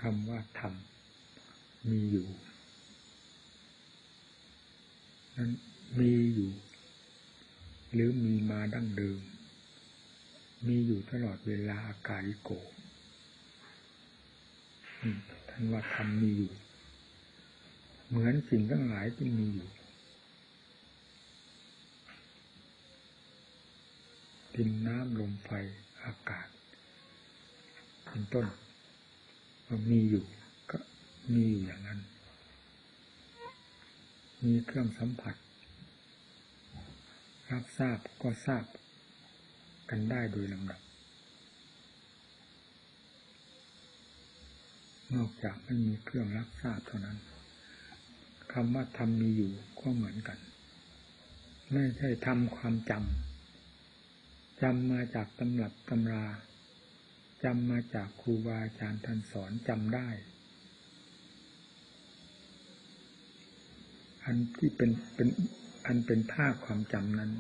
ำว่าธรรมมีอยู่นั้นมีอยู่หรือมีมาดั้งเดิมมีอยู่ตลอดเวลาอากาลิโกท่านว่าธรรมมีอยู่เหมือนสิ่งทั้งหลายที่มีอยู่ดินน้ำลมไฟอากาศเป็นต้นมันมีอยู่ก็มีอยู่อย่างนั้นมีเครื่องสัมผัสรับทราบก็ทราบกันได้โดยลำดับนอกจากไม่มีเครื่องรับทราบเท่านั้นคำว่าธรรมมีอยู่ก็เหมือนกันไม่ใช่ทำความจำมาจากตำรับตำราจำมาจากครูบาอาจารย์ท่านสอนจำได้อันที่เป็นภาคความจำนั้น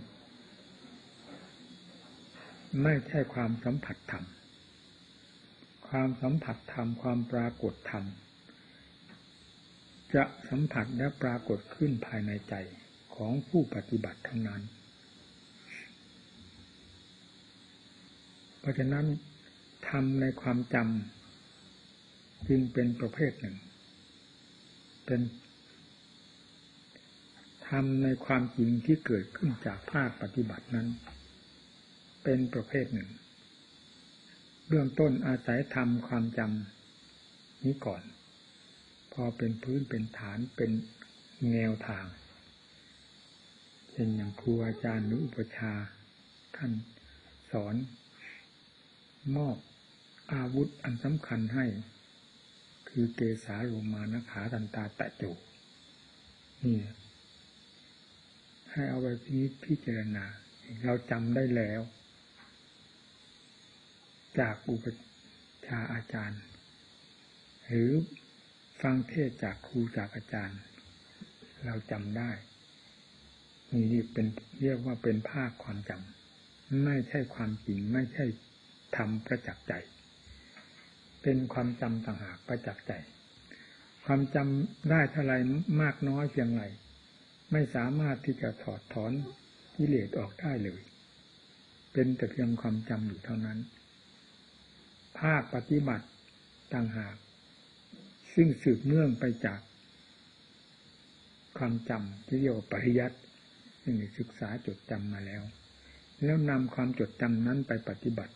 ไม่ใช่ความสัมผัสธรรมความสัมผัสธรรมความปรากฏธรรมจะสัมผัสและปรากฏขึ้นภายในใจของผู้ปฏิบัติทั้งนั้นเพราะฉะนั้นธรรมในความจำจึงเป็นประเภทหนึ่งเป็นธรรมในความจริงที่เกิดขึ้นจากภาคปฏิบัตินั้นเป็นประเภทหนึ่งเบื้องต้นอาศัยธรรมความจำนี้ก่อนพอเป็นพื้นเป็นฐานเป็นแนวทางเช่นอย่างครูอาจารย์หรืออุปชฌาย์ท่านสอนมอบอาวุธอันสำคัญให้คือเกสาโลมานะขาทันตาตะโจนี่ให้เอาไว้พิจารณาเราจำได้แล้วจากอุปชฌาย์อาจารย์หรือฟังเทศจากครูจากอาจารย์เราจำได้นี่เป็นเรียกว่าเป็นภาคความจำไม่ใช่ความจริงไม่ใช่ธรรมประจักษ์ใจเป็นความจำต่างหากประจักษ์ใจความจำได้เท่าไรมากน้อยเพียงไรไม่สามารถที่จะถอดถอนกิเลสออกได้เลยเป็นแต่เพียงความจำอยู่เท่านั้นภาคปฏิบัติต่างหากซึ่งสืบเนื่องไปจากความจำที่เรียกว่าปริยัติซึ่งได้ศึกษาจดจำมาแล้วนำความจดจำนั้นไปปฏิบัติ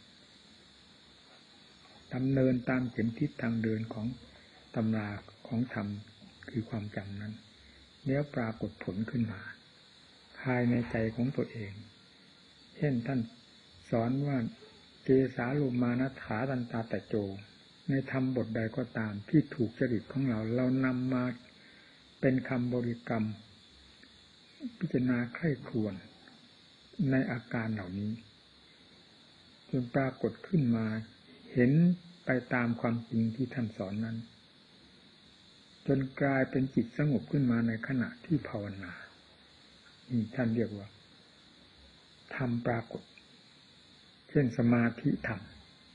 ดำเนินตามเข็มทิศทางเดินของตำราของธรรมคือความจำนั้นแล้วปรากฏผลขึ้นมาภายในใจของตัวเองเช่นท่านสอนว่าเกสาโลมานะขาทันตาตะโจในธรรมบทใดก็ตามที่ถูกจริตของเรานำมาเป็นคำบริกรรมพิจารณาใคร่ครวญในอาการเหล่านี้จนปรากฏขึ้นมาเห็นไปตามความจริงที่ท่านสอนนั้นจนกลายเป็นจิตสงบขึ้นมาในขณะที่ภาวนานี่ท่านเรียกว่าธรรมปรากฏเช่นสมาธิธรรม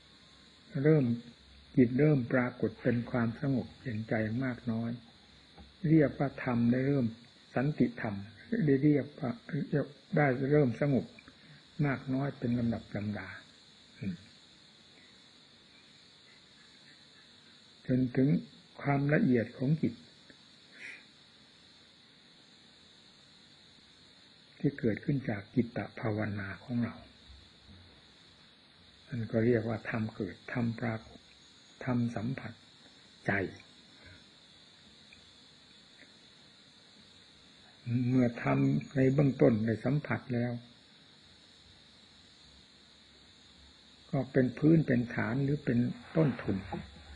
จิตเริ่มปรากฏเป็นความสงบเย็นใจมากน้อยเรียกว่าธรรมได้เริ่มสันติธรรมได้เรียกว่าได้เริ่มสงบมากน้อยเป็นลำดับลำดาจนถึงความละเอียดของจิตที่เกิดขึ้นจากจิตตภาวนาของเราอันก็เรียกว่าธรรมเกิดธรรมปรากฏธรรมสัมผัสใจเมื่อทำในเบื้องต้นในสัมผัสแล้วก็เป็นพื้นเป็นฐานหรือเป็นต้นทุน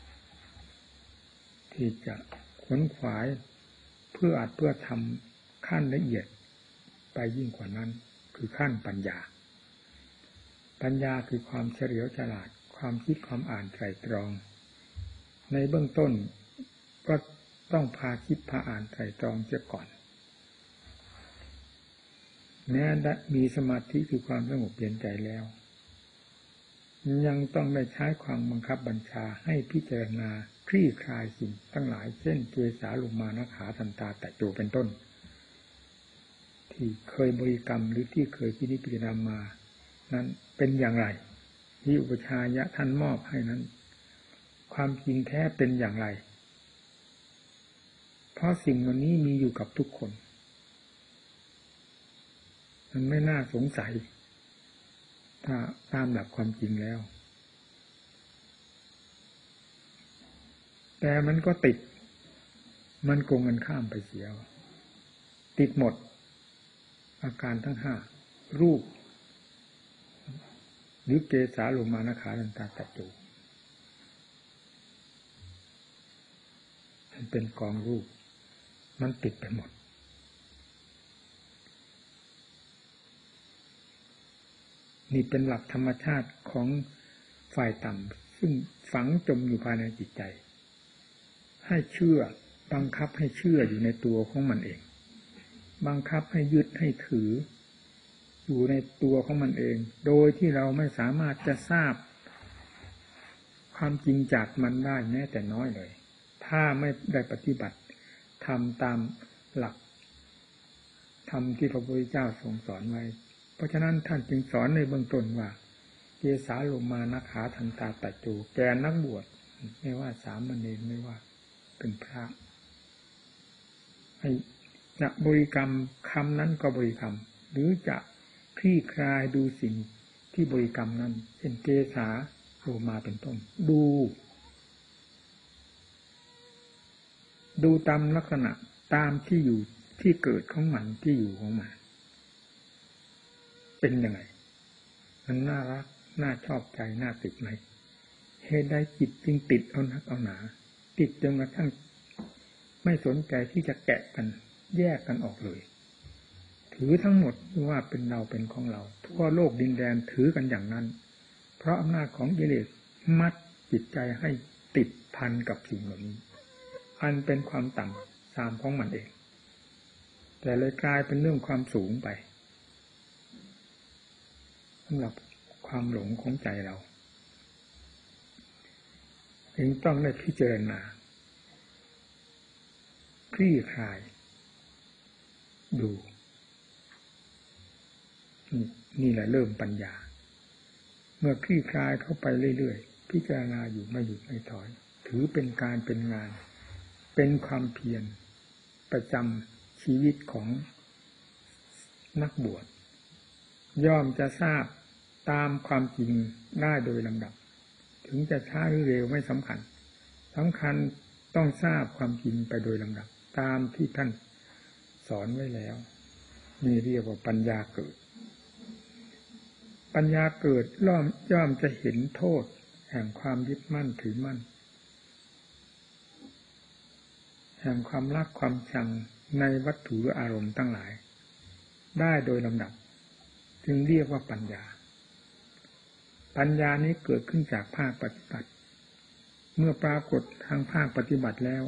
ที่จะขวนขวายเพื่อทำขั้นละเอียดไปยิ่งกว่านั้นคือขั้นปัญญาคือความเฉลียวฉลาดความคิดความอ่านไตร่ตรองในเบื้องต้นก็ต้องพาคิดพาอ่านไตร่ตรองเสียก่อนแม้มีสมาธิคือความสงบเย็นใจแล้วยังต้องได้ใช้ความบังคับบัญชาให้พิจารณาคลี่คลายสิ่งทั้งหลายเช่นเกสาโลมานะขาทันตาตะโจเป็นต้นที่เคยบริกรรมหรือที่เคยพิจารณามานั้นเป็นอย่างไรที่อุปชายะท่านมอบให้นั้นความจริงแท้เป็นอย่างไรเพราะสิ่งวันนี้มีอยู่กับทุกคนมันไม่น่าสงสัยถ้าตามหลักความจริงแล้วแต่มันก็ติดมันโกงกันข้ามไปเสียติดหมดอาการทั้งห้ารูปหรือเกสาโลมานะขาทันตาตะโจมันเป็นกองรูปมันติดไปหมดนี่เป็นหลักธรรมชาติของฝ่ายต่ำซึ่งฝังจมอยู่ภายในจิตใจให้เชื่อบังคับให้เชื่ออยู่ในตัวของมันเองบังคับให้ยึดให้ถืออยู่ในตัวของมันเองโดยที่เราไม่สามารถจะทราบความจริงจากมันได้แม้แต่น้อยเลยถ้าไม่ได้ปฏิบัติทำตามหลักธรรมที่พระพุทธเจ้าทรงสอนไว้เพราะฉะนั้นท่านจึงสอนในเบื้องต้นว่าเกสาโลมานะขาทันตาตะโจแก่นักบวชไม่ว่าสามเณรไม่ว่าเป็นพระให้จะบริกรรมคำนั้นก็บริกรรมหรือจะคลี่คลายดูสิ่งที่บริกรรมนั้นเช่นเกสาโลมาเป็นต้นดูตามลักษณะตามที่อยู่ที่เกิดของมันที่อยู่ของมันเป็นยังไงมันน่ารักน่าชอบใจน่าติดไหมเหตุใดจิตจึงติดเอานักเอาหนาติดจนกระทั่งไม่สนใจที่จะแกะกันแยกกันออกเลยถือทั้งหมดว่าเป็นเราเป็นของเราทั่วโลกดินแดนถือกันอย่างนั้นเพราะอำนาจของกิเลสมัดจิตใจให้ติดพันกับสิ่งเหล่านี้อันเป็นความต่ำทรามของมันเองแต่เลยกลายเป็นเรื่องความสูงไปสำหรับความหลงของใจเราจึงต้องได้พิจารณาคลี่คลายดูนี่แหละเริ่มปัญญาเมื่อคลี่คลายเข้าไปเรื่อยๆพิจารณาอยู่ไม่หยุดไม่ถอยถือเป็นการเป็นงานเป็นความเพียรประจำชีวิตของนักบวชย่อมจะทราบตามความจริงได้โดยลำดับถึงจะช้าหรือเร็วไม่สำคัญต้องทราบความจริงไปโดยลำดับตามที่ท่านสอนไว้แล้วนี่เรียกว่าปัญญาเกิดปัญญาเกิดย่อมจะเห็นโทษแห่งความยึดมั่นถือมั่นแห่งความรักความชังในวัตถุหรืออารมณ์ทั้งหลายได้โดยลำดับจึงเรียกว่าปัญญานี้เกิดขึ้นจากภาคปฏิบัติเมื่อปรากฏทางภาคปฏิบัติแล้ว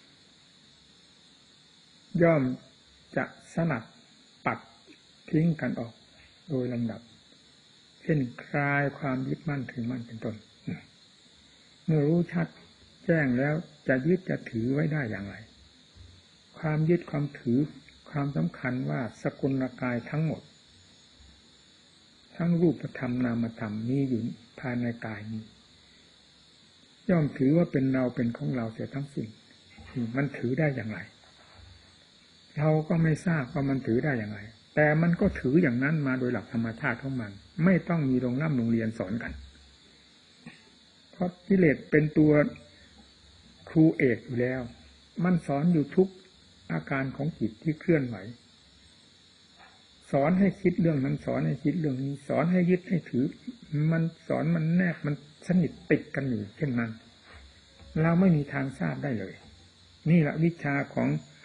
ย่อมจะสลัดปัดทิ้งกันออกโดยลำดับเช่นคลายความยึดมั่นถือมั่นเป็นต้นเมื่อรู้ชัดแจ้งแล้วจะยึดจะถือไว้ได้อย่างไรความยึดความถือความสำคัญว่าสกุลกายทั้งหมดทั้งรูปธรรมนามธรรมมีอยู่ภายในกายนี้ย่อมถือว่าเป็นเราเป็นของเราเสียทั้งสิ้นมันถือได้อย่างไรเราก็ไม่ทราบว่ามันถือได้อย่างไรแต่มันก็ถืออย่างนั้นมาโดยหลักธรรมชาติของมันไม่ต้องมีโรงเรียนสอนกันเพราะกิเลสเป็นตัวครูเอกอยู่แล้วมันสอนอยู่ทุกอาการของจิตที่เคลื่อนไหวสอนให้คิดเรื่องนั้นสอนให้คิดเรื่องนี้สอนให้ยึดให้ถือมันสอนมันแนบมันสนิทติดกันอยู่เช่นนั้นเราไม่มีทางทราบได้เลยนี่แหละวิชาของ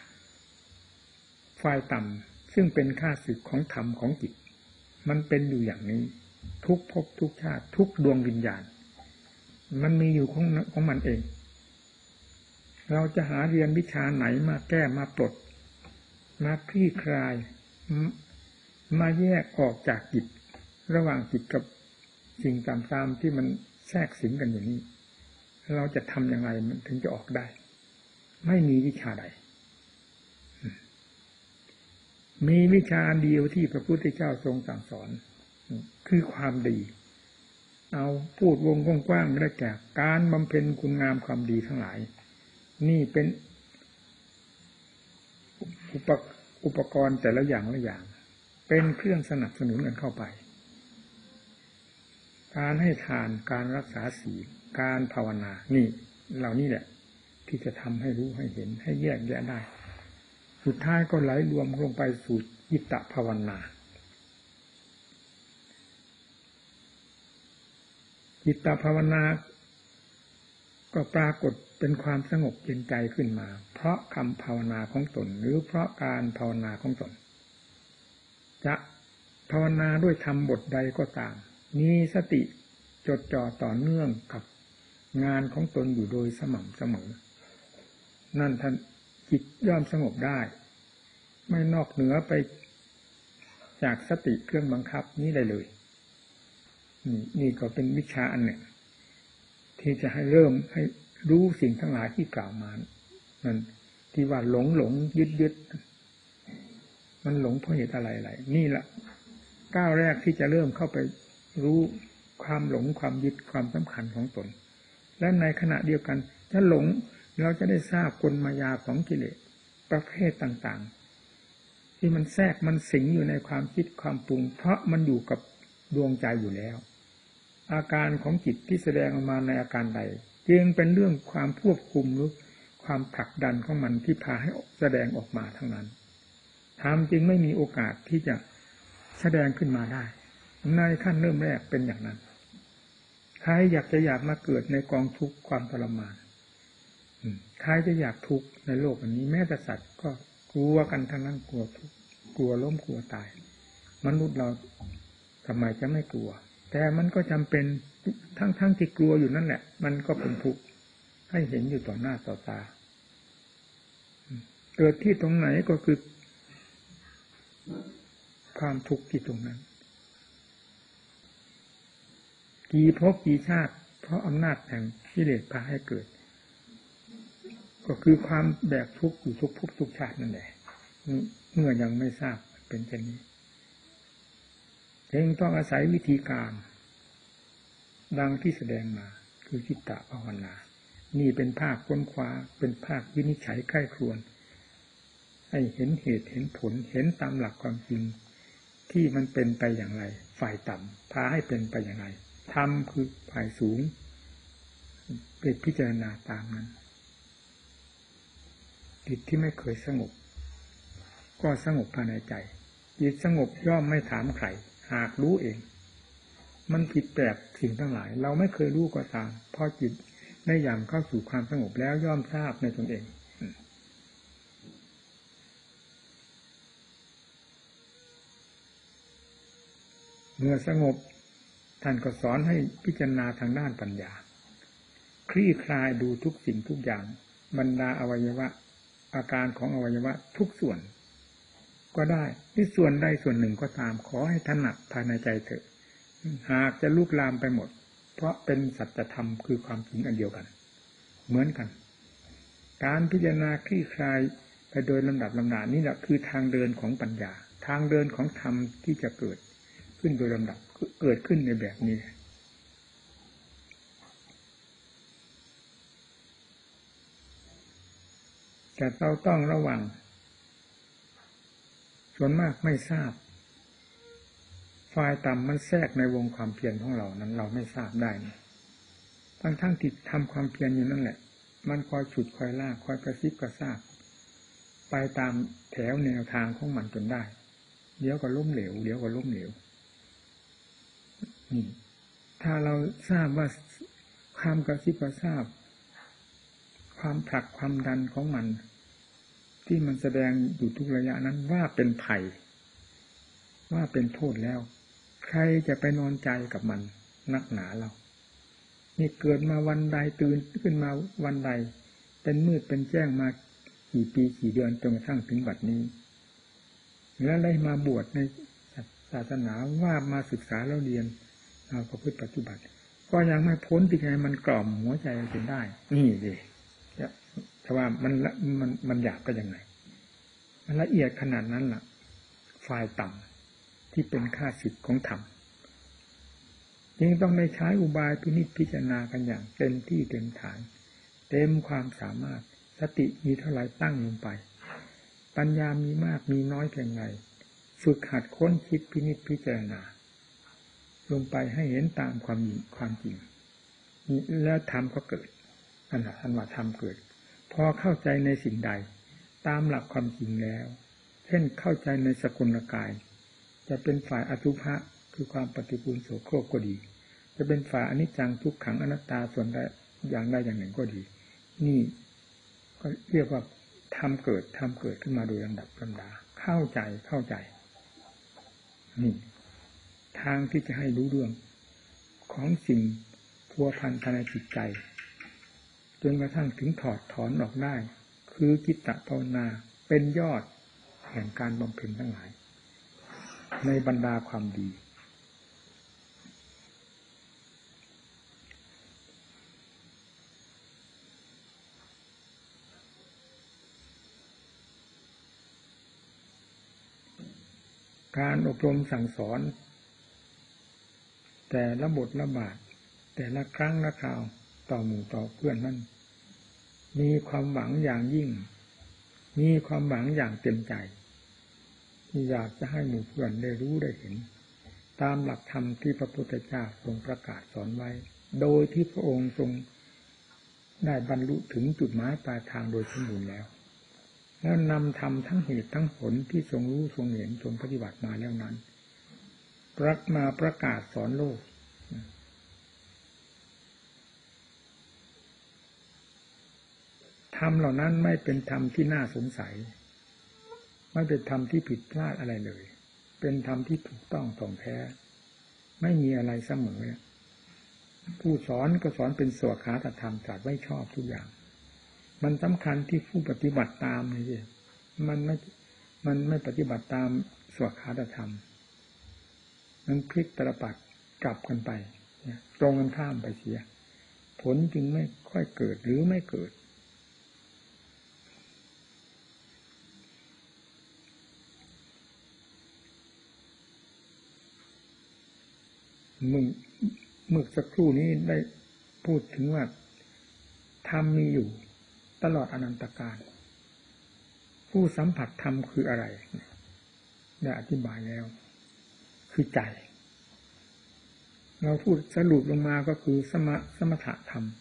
ฝ่ายต่ำซึ่งเป็นข้าศึกของธรรมของจิตมันเป็นอยู่อย่างนี้ทุกภพทุกชาติทุกดวงวิญญาณมันมีอยู่ของมันเองเราจะหาเรียนวิชาไหนมาแก้มาปลดมาคลี่คลายมาแยกออกจากจิตระหว่างจิตกับสิ่งต่างๆที่มันแทรกสิงกันอยู่นี้เราจะทำยังไงมันถึงจะออกได้ ไม่มีวิชาใดมีวิชาเดียวที่พระพุทธเจ้าทรงสั่งสอนคือความดีเอาพูดวงกว้างๆได้แก่การบำเพ็ญคุณงามความดีทั้งหลายนี่เป็นอุปกรณ์แต่ละอย่างละอย่างเป็นเครื่องสนับสนุนกันเข้าไปการให้ทานการรักษาศีลการภาวนานี่เหล่านี้แหละที่จะทำให้รู้ให้เห็นให้แยกแยะได้สุดท้ายก็ไหลรวมลงไปสู่จิตตภาวนาจิตตภาวนาก็ปรากฏเป็นความสงบเย็นใจขึ้นมาเพราะคำภาวนาของตนหรือเพราะการภาวนาของตนจะภาวนาด้วยธรรมบทใดก็ตามมีสติจดจ่อต่อเนื่องกับงานของตนอยู่โดยสม่ำเสมอนั่นท่านจิตย่อมสงบได้ไม่นอกเหนือไปจากสติเครื่องบังคับนี้ได้เลยนี่ก็เป็นวิชาอันหนึ่งที่จะให้เริ่มให้รู้สิ่งทั้งหลายที่กล่าวมานั่นที่ว่าหลงยึดมันหลงเพราะเหตุอะไรนี่แหละก้าวแรกที่จะเริ่มเข้าไปรู้ความหลงความยึดความสำคัญของตนและในขณะเดียวกันถ้าหลงเราจะได้ทราบกลมายาของกิเลสประเภทต่างๆที่มันแทรกมันสิงอยู่ในความคิดความปรุงเพราะมันอยู่กับดวงใจอยู่แล้วอาการของจิตที่แสดงออกมาในอาการใดจึงเป็นเรื่องความควบคุมหรือความผลักดันของมันที่พาให้แสดงออกมาทั้งนั้นธรรมจึงไม่มีโอกาสที่จะแสดงขึ้นมาได้ในขั้นเริ่มแรกเป็นอย่างนั้นใครอยากมาเกิดในกองทุกข์ความทรมานใครจะอยากทุกข์ในโลกอันนี้แม้แต่สัตว์ก็กลัวกันทั้งนั้นกลัวทุกข์กลัวล้มกลัวตายมนุษย์เราทำไมจะไม่กลัวแต่มันก็จำเป็นทั้งที่กลัวอยู่นั่นแหละมันก็เป็นทุกข์ให้เห็นอยู่ต่อหน้าต่อตาเกิดที่ตรงไหนก็คือความทุกข์ที่ตรงนั้นกี่ภพกี่ชาติเพราะอำนาจแห่งกิเลสพาให้เกิดก็คือความแบกทุกข์อยู่ทุกภพทุกชาตินั่นแหละเมื่อยังไม่ทราบเป็นเช่นนี้จึงต้องอาศัยวิธีการดังที่แสดงมาคือจิตตภาวนานี่เป็นภาคค้นคว้าเป็นภาควินิจฉัยใคร่ครวญให้เห็นเหตุเห็นผลเห็นตามหลักความจริงที่มันเป็นไปอย่างไรฝ่ายต่ำพาให้เป็นไปอย่างไรธรรมคือฝ่ายสูงเป็นพิจารณาตามนั้นจิตที่ไม่เคยสงบก็สงบภายในใจจิตสงบย่อมไม่ถามใครหากรู้เองมันผิดแปลกสิ่งทั้งหลายเราไม่เคยรู้ก็ตามพอจิตได้ย่ำเข้าสู่ความสงบแล้วย่อมทราบในตนเองเมื่อสงบท่านก็สอนให้พิจารณาทางด้านปัญญาคลี่คลายดูทุกสิ่งทุกอย่างบรรดาอวัยวะอาการของอวัยวะทุกส่วนก็ได้ที่ส่วนใดส่วนหนึ่งก็ตามขอให้ถนัดภายในใจเถอะหากจะลุกลามไปหมดเพราะเป็นสัจธรรมคือความจริงอันเดียวกันเหมือนกันการพิจารณาคลี่คลายไปโดยลำดับลำดานี่แหละคือทางเดินของปัญญาทางเดินของธรรมที่จะเกิดขึ้นโดยลำดับเกิดขึ้นในแบบนี้แต่เราต้องระวังส่วนมากไม่ทราบฝ่ายต่ำมันแทรกในวงความเพียรของเรานั้นเราไม่ทราบได้ทั้งที่ทำความเพียรอยู่นั่นแหละมันคอยฉุดคอยลากคอยกระซิบกระซาบไปตามแถวแนวทางของมันจนได้เดี๋ยวก็ล้มเหลวเดี๋ยวก็ล้มเหลวนี่ถ้าเราทราบว่าความกระซิบกระซาบความผลักความดันของมันที่มันแสดงอยู่ทุกระยะนั้นว่าเป็นภัยว่าเป็นโทษแล้วใครจะไปนอนใจกับมันนักหนาเรานี่เกิดมาวันใดตื่นขึ้นมาวันใดเป็นมืดเป็นแจ้งมากี่ปีกี่เดือนจนกระทั่งถึงบัดนี้แล้วได้มาบวชในศาสนาว่ามาศึกษาแล้วเรียนเราประพฤติปฏิบัติก็ยังไม่พ้นที่ไงมันกล่อมหัวใจจนได้นี่ดิแต่ว่ามันหยาบก็ยังไงมันละเอียดขนาดนั้นล่ะฝ่ายต่ำที่เป็นข้าศึกของธรรมจึงต้องได้ใช้อุบายพินิจพิจารณากันอย่างเต็มที่เต็มฐานเต็มความสามารถสติมีเท่าไรตั้งลงไปปัญญามีมากมีน้อยเพียงไรฝึกหัดค้นคิดพินิจพิจารณาลงไปให้เห็นตามความจริงแล้วธรรมก็เกิดอันว่าธรรมเกิดพอเข้าใจในสิ่งใดตามหลักความจริงแล้วเช่นเข้าใจในสกุลกายจะเป็นฝ่ายอสุภะคือความปฏิกูลโสโครกก็ดีจะเป็นฝ่ายอนิจจังทุกขังอนัตตาส่วนใดอย่างใดอย่างหนึ่งก็ดีนี่ก็เรียกว่าธรรมเกิดขึ้นมาโดยลำดับลำดาเข้าใจนี่ทางที่จะให้รู้เรื่องของสิ่งพัวพันภายในจิตใจจนกระทั่งถึงถอดถอนออกได้คือจิตตภาวนาเป็นยอดแห่งการบำเพ็ญทั้งหลายในบรรดาความดีการอบรมสั่งสอนแต่ละบทละบาทแต่ละครั้งละคราวต่อหมู่ต่อเพื่อนนั้นมีความหวังอย่างยิ่งมีความหวังอย่างเต็มใจที่อยากจะให้หมู่เพื่อนได้รู้ได้เห็นตามหลักธรรมที่พระพุทธเจ้าทรงประกาศสอนไว้โดยที่พระองค์ทรงได้บรรลุถึงจุดหมายปลายทางโดยสมบูรณ์แล้วนำธรรมทั้งเหตุทั้งผลที่ทรงรู้ทรงเห็นทรงปฏิบัติมาแล้วนั้นมาประกาศสอนโลกธรรมเหล่านั้นไม่เป็นธรรมที่น่าสงสัยไม่เป็นธรรมที่ผิดพลาดอะไรเลยเป็นธรรมที่ถูกต้องถ่องแท้ไม่มีอะไรเสมอผู้สอนก็สอนเป็นสวขาตธรรมตรัสไว้ชอบทุกอย่างมันสำคัญที่ผู้ปฏิบัติตามนี่สิมันไม่ปฏิบัติตามสวขาตธรรมมันพลิกตลปัดกลับกันไปตรงกันข้ามไปเสียผลจึงไม่ค่อยเกิดหรือไม่เกิดเมื่อสักครู่นี้ได้พูดถึงว่าธรรมมีอยู่ตลอดอนันตกาลผู้สัมผัสธรรมคืออะไรได้อธิบายแล้วคือใจเราพูดสรุปลงมาก็คือสมถะธรรม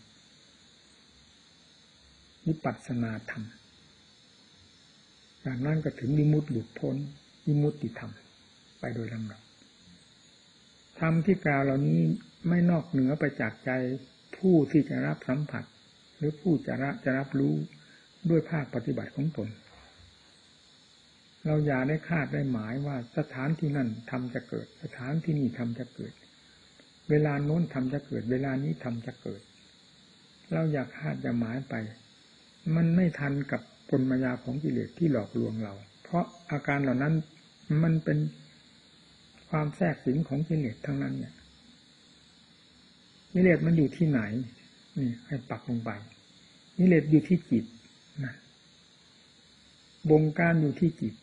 วิปัสสนาธรรมจากนั้นก็ถึงวิมุตติหลุดพ้นวิมุตติธรรมไปโดยลำดับธรรมที่กล่าวเหล่านี้ไม่นอกเหนือไปจากใจผู้ที่จะรับสัมผัสหรือผู้จะรับรู้ด้วยภาคปฏิบัติของตนเราอย่าได้คาดได้หมายว่าสถานที่นั่นธรรมจะเกิดสถานที่นี่ธรรมจะเกิดเวลาโน้นธรรมจะเกิดเวลานี้ธรรมจะเกิดเราอย่าคาดอย่าหมายไปมันไม่ทันกับกลมายาของกิเลสที่หลอกลวงเราเพราะอาการเหล่านั้นมันเป็นความแทรกสิงของกิเลสทั้งนั้นเนี่ยกิเลสมันอยู่ที่ไหนนี่ให้ปักลงไปกิเลสอยู่ที่จิตนะบงการอยู่ที่จิต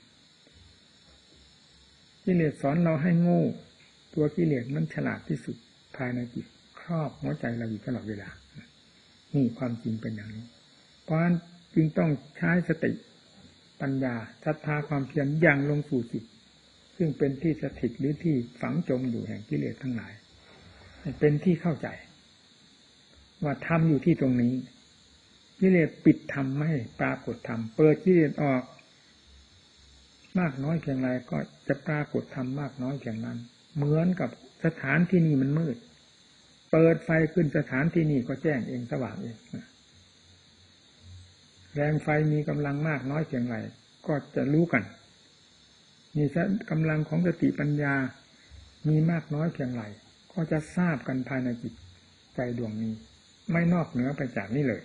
กิเลสสอนเราให้โง่ตัวกิเลสมันฉลาดที่สุดภายในจิตครอบหัวใจเราอยู่ตลอดเวลานี่ความจริงเป็นอย่างนี้เพราะฉะนั้นจึงต้องใช้สติปัญญาศรัทธาความเพียรอย่างลงสู่จิตซึ่งเป็นที่สถิตหรือที่ฝังจมอยู่แห่งกิเลสทั้งหลายเป็นที่เข้าใจว่าธรรมอยู่ที่ตรงนี้กิเลสปิดธรรมไม่ปรากฏธรรมเปิดกิเลสออกมากน้อยเพียงไรก็จะปรากฏธรรมมากน้อยเพียงนั้นเหมือนกับสถานที่นี้มันมืดเปิดไฟขึ้นสถานที่นี้ก็แจ้งเองสว่างเองแรงไฟมีกำลังมากน้อยเพียงไรก็จะรู้กันมีกำลังของสติปัญญามีมากน้อยเพียงไรก็จะทราบกันภายในจิตใจดวงนี้ไม่นอกเหนือไปจากนี้เลย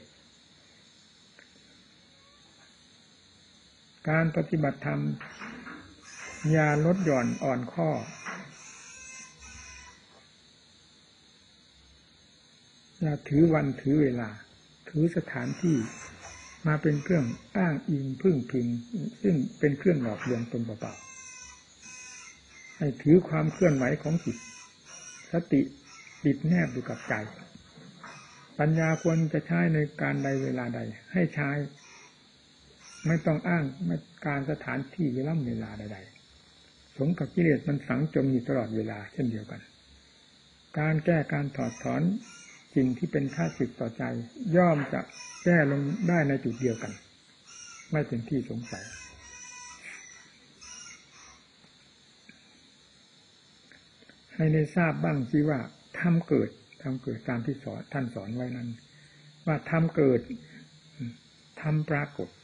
การปฏิบัติธรรมอย่าลดหย่อนอ่อนข้ออย่าถือวันถือเวลาถือสถานที่มาเป็นเครื่องอ้างอิงพึ่งพิงซึ่งเป็นเครื่องหลอกลวงตนเปล่าๆให้ถือความเคลื่อนไหวของจิตสติติดแนบอยู่กับใจปัญญาควรจะใช้ในการใดเวลาใดให้ใช้ไม่ต้องอ้างการสถานที่เวลาใดๆสมกับกิเลสมันฝังจมอยู่ตลอดเวลาเช่นเดียวกันการแก้การถอดถอนสิ่งที่เป็นข้าศึกต่อใจย่อมจะแก้ลงได้ในจุดเดียวกันไม่เป็นที่สงสัยให้ได้ทราบบ้างสิว่าธรรมเกิดตามที่ท่านสอนไว้นั้นว่าธรรมเกิดธรรมปรากฏ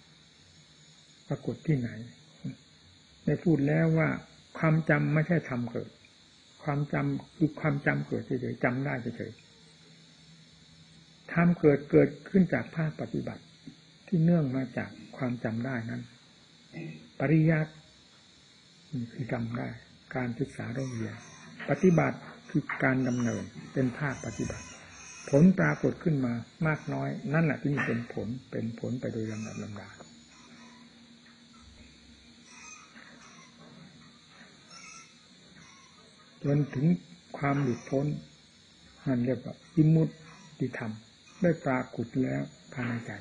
ที่ไหนได้พูดแล้วว่าความจำไม่ใช่ธรรมเกิดความจำคือความจำเกิดเฉยๆจำได้เฉยๆธรรมเกิดขึ้นจากภาคปฏิบัติที่เนื่องมาจากความจำได้นั้นปริยัติคือจำได้การศึกษาเรียนปฏิบัติคือการดำเนินเป็นภาคปฏิบัติผลปรากฏขึ้นมามากน้อยนั่นแหละที่เป็นผลไปโดยลำดับลำดาจนถึงความหลุดพ้นนั่นเรียกว่าวิมุตติธรรมได้ปรากฏแล้วภายในใจ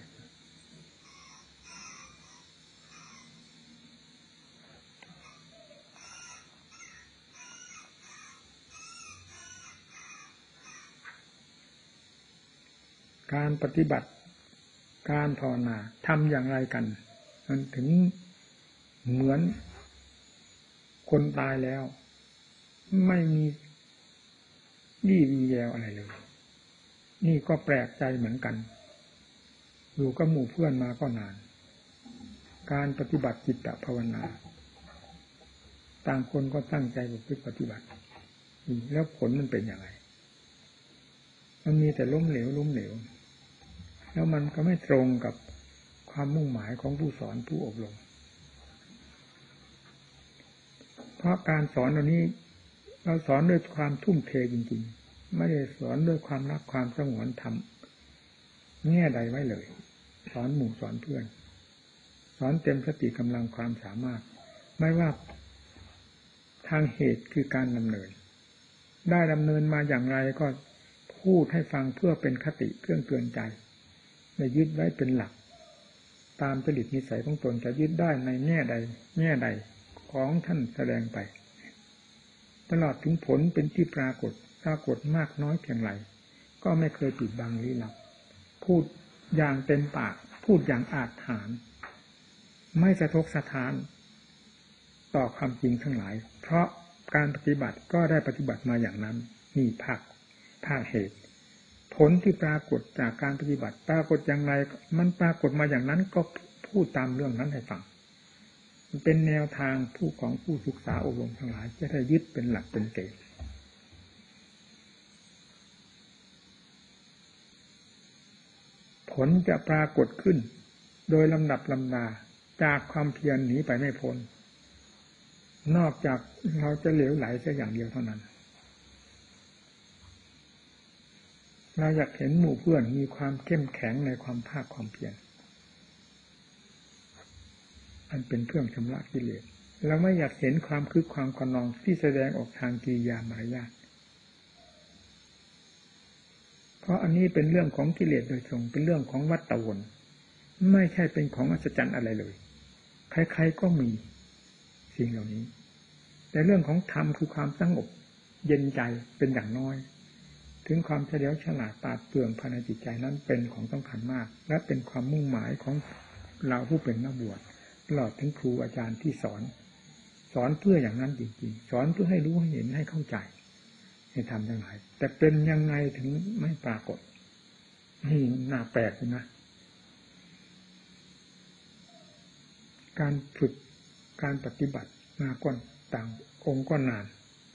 การปฏิบัติการภาวนาทำอย่างไรกันมันถึงเหมือนคนตายแล้วไม่มีวี่วีแววอะไรเลยนี่ก็แปลกใจเหมือนกันอยู่กับหมู่เพื่อนมาก็นานการปฏิบัติจิตตภาวนาต่างคนก็ตั้งใจปฏิบัติแล้วผลมันเป็นอย่างไรมันมีแต่ล้มเหลวแล้วมันก็ไม่ตรงกับความมุ่งหมายของผู้สอนผู้อบรมเพราะการสอนเหล่านี้เราสอนด้วยความทุ่มเทจริงๆไม่ได้สอนด้วยความรักความสงวนธรรมแง่ใดไว้เลยสอนหมู่สอนเพื่อนสอนเต็มสติกำลังความสามารถไม่ว่าทางเหตุคือการดำเนินได้ดำเนินมาอย่างไรก็พูดให้ฟังเพื่อเป็นคติเครื่องเตือนใจได้ยึดไว้เป็นหลักตามจริตนิสัยของตนจะยึดได้ในแง่ใดของท่านแสดงไปตลอดถึงผลเป็นที่ปรากฏมากน้อยเพียงไรก็ไม่เคยปิดบังลี้ลับพูดอย่างเต็มปากพูดอย่างอาจหาญไม่สะทกสะท้านต่อความจริงทั้งหลายเพราะการปฏิบัติก็ได้ปฏิบัติมาอย่างนั้นนี่ภาคเหตุผลที่ปรากฏจากการปฏิบัติปรากฏอย่างไรมันปรากฏมาอย่างนั้นก็พูดตามเรื่องนั้นให้ฟังเป็นแนวทางผู้ศึกษาอบรมทั้งหลายจะได้ยึดเป็นหลักเป็นเกณฑ์ผลจะปรากฏขึ้นโดยลำดับลำดาจากความเพียรหนีไปไม่พ้นนอกจากเราจะเหลวไหลแค่อย่างเดียวเท่านั้นเราอยากเห็นหมู่เพื่อนมีความเข้มแข็งในความภาคความเพียรอันเป็นเครื่องชำระกิเลสเราไม่อยากเห็นความคึกความขนองที่แสดงออกทางกิริยามารยาทเพราะอันนี้เป็นเรื่องของกิเลสโดยตรงเป็นเรื่องของวัฏวนไม่ใช่เป็นของอัศจรรย์อะไรเลยใครๆก็มีสิ่งเหล่านี้แต่เรื่องของธรรมคือความสงบเย็นใจเป็นอย่างน้อยถึงความเฉลียวฉลาดปราดเปรื่องภายในจิตใจนั้นเป็นของสำคัญมากและเป็นความมุ่งหมายของเราผู้เป็นนักบวชตลอดถึงครูอาจารย์ที่สอนเพื่ออย่างนั้นจริงๆสอนเพื่อให้รู้ให้เห็นให้เข้าใจให้ทำยังไงแต่เป็นยังไงถึงไม่ปรากฏนี่น่าแปลกนะการฝึกการปฏิบัติมาก่อนต่างองค์ก็นาน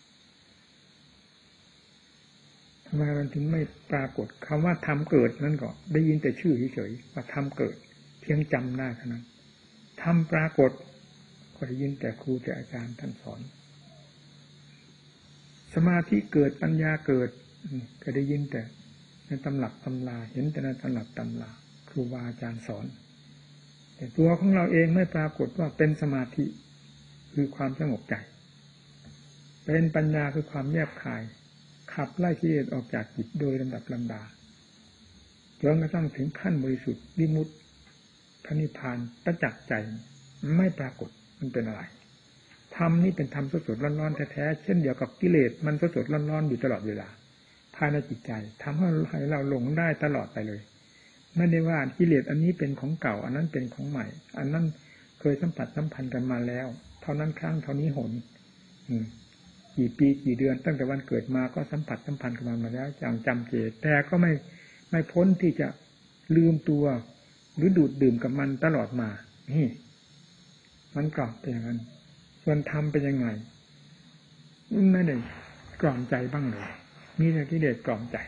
ทำไมมันถึงไม่ปรากฏคำว่าธรรมเกิดนั่นก็ได้ยินแต่ชื่อเฉยๆว่าธรรมเกิดเพียงจำได้เท่านั้นธรรมปรากฏก็ได้ยินแต่ครูแต่อาจารย์ท่านสอนสมาธิเกิดปัญญาเกิดก็ได้ยินแต่ในตำรับตำราเห็นแต่ในตำรับตำราครูบาอาจารย์สอนแต่ตัวของเราเองไม่ปรากฏว่าเป็นสมาธิคือความสงบใจเป็นปัญญาคือความแยบคายขับไล่กิเลสออกจากจิตโดยลำดับลำดาจนกระทั่งถึงขั้นบริสุทธิ์วิมุตติพระนิพพานประจักษ์ใจไม่ปรากฏมันเป็นอะไรธรรมนี่เป็นธรรมสดๆร้อนๆแท้ๆเช่นเดียวกับกิเลสมันสดๆร้อนๆอยู่ตลอดเวลาภายในจิตใจทำให้เราหลงได้ตลอดไปเลยไม่ได้ว่ากิเลสอันนี้เป็นของเก่าอันนั้นเป็นของใหม่อันนั้นเคยสัมผัสสัมพันธ์กันมาแล้วเท่านั้นครั้งเท่านี้หนกี่ปีกี่เดือนตั้งแต่วันเกิดมาก็สัมผัสสัมพันธ์กันมาแล้วอย่างจำเจแต่ก็ไม่พ้นที่จะลืมตัวหรือดูดดื่มกับมันตลอดมานี่มันกล่อมเป็นอย่างนั้นส่วนธรรมเป็นยังไงไม่ได้กล่อมใจบ้างเลยมีแต่กิเลสกล่อมใจ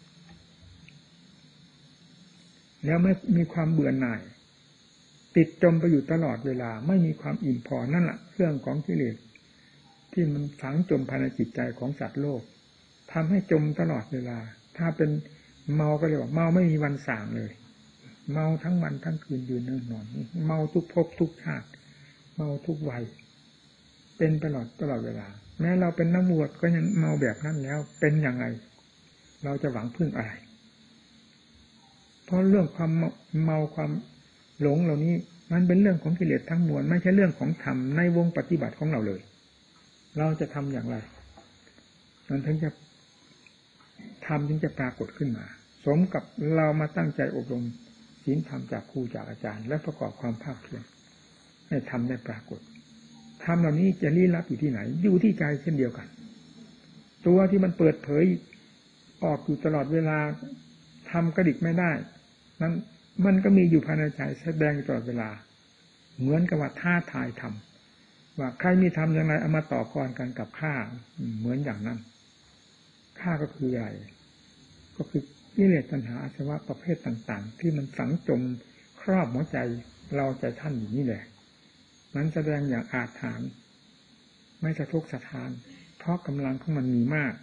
แล้วไม่มีความเบื่อหน่ายติดจมไปอยู่ตลอดเวลาไม่มีความอิ่มพอนั่นแหละเรื่องของกิเลสที่มันฝังจมภายในจิตใจของสัตว์โลกทำให้จมตลอดเวลาถ้าเป็นเมาก็เรียกว่าเมาไม่มีวันส่างเลยเมาทั้งวันทั้งคืนยืนนั่งนอนเมาทุกภพทุกชาติเมาทุกวัยเป็นตลอดเวลาแม้เราเป็นนักบวชก็ยังเมาแบบนั้นแล้วเป็นยังไงเราจะหวังพึ่งอะไรเพราะเรื่องความเมาความหลงเหล่านี้มันเป็นเรื่องของกิเลสทั้งมวลไม่ใช่เรื่องของธรรมในวงปฏิบัติของเราเลยเราจะทำอย่างไรมันถึงจะทำถึงจะปรากฏขึ้นมาสมกับเรามาตั้งใจอบรมศีลธรรมจากครูจากอาจารย์และประกอบความภาคเพียรให้ทำได้ปรากฏธรรมเหล่านี้จะลี้ลับอยู่ที่ไหนอยู่ที่ใจเช่นเดียวกันตัวที่มันเปิดเผยออกอยู่ตลอดเวลาทำกระดิกไม่ได้นั้นมันก็มีอยู่ภายในใจแสดงตลอดเวลาเหมือนกับว่าท้าทายธรรมว่าใครมีธรรมอย่างไรเอามาต่อกรกันกับข้าเหมือนอย่างนั้นข้าก็คืออะไรก็คือกิเลสตัณหาอาสวะประเภทต่างๆที่มันฝังจมครอบหัวใจเราใจท่านอยู่นี่แหละมันแสดงอย่างอาถรรพ์ไม่สะทกสะท้านเพราะกำลังของมันมีมาก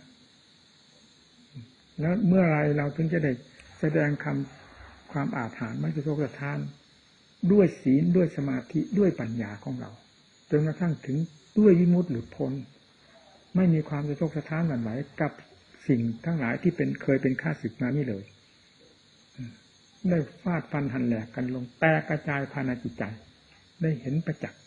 แล้วเมื่อไรเราถึงจะได้แสดงความอาถรรพ์ไม่สะทกสะท้านด้วยศีลด้วยสมาธิด้วยปัญญาของเราจนกระทั่งถึงด้วยวิมุตติหลุดพ้นไม่มีความสะทกสะท้านหวั่นไหวกับสิ่งทั้งหลายที่เคยเป็นข้าศึกมานี่เลยได้ฟาดฟันหันแหลกกันลงแตกกระจายภายในจิตใจได้เห็นประจักษ์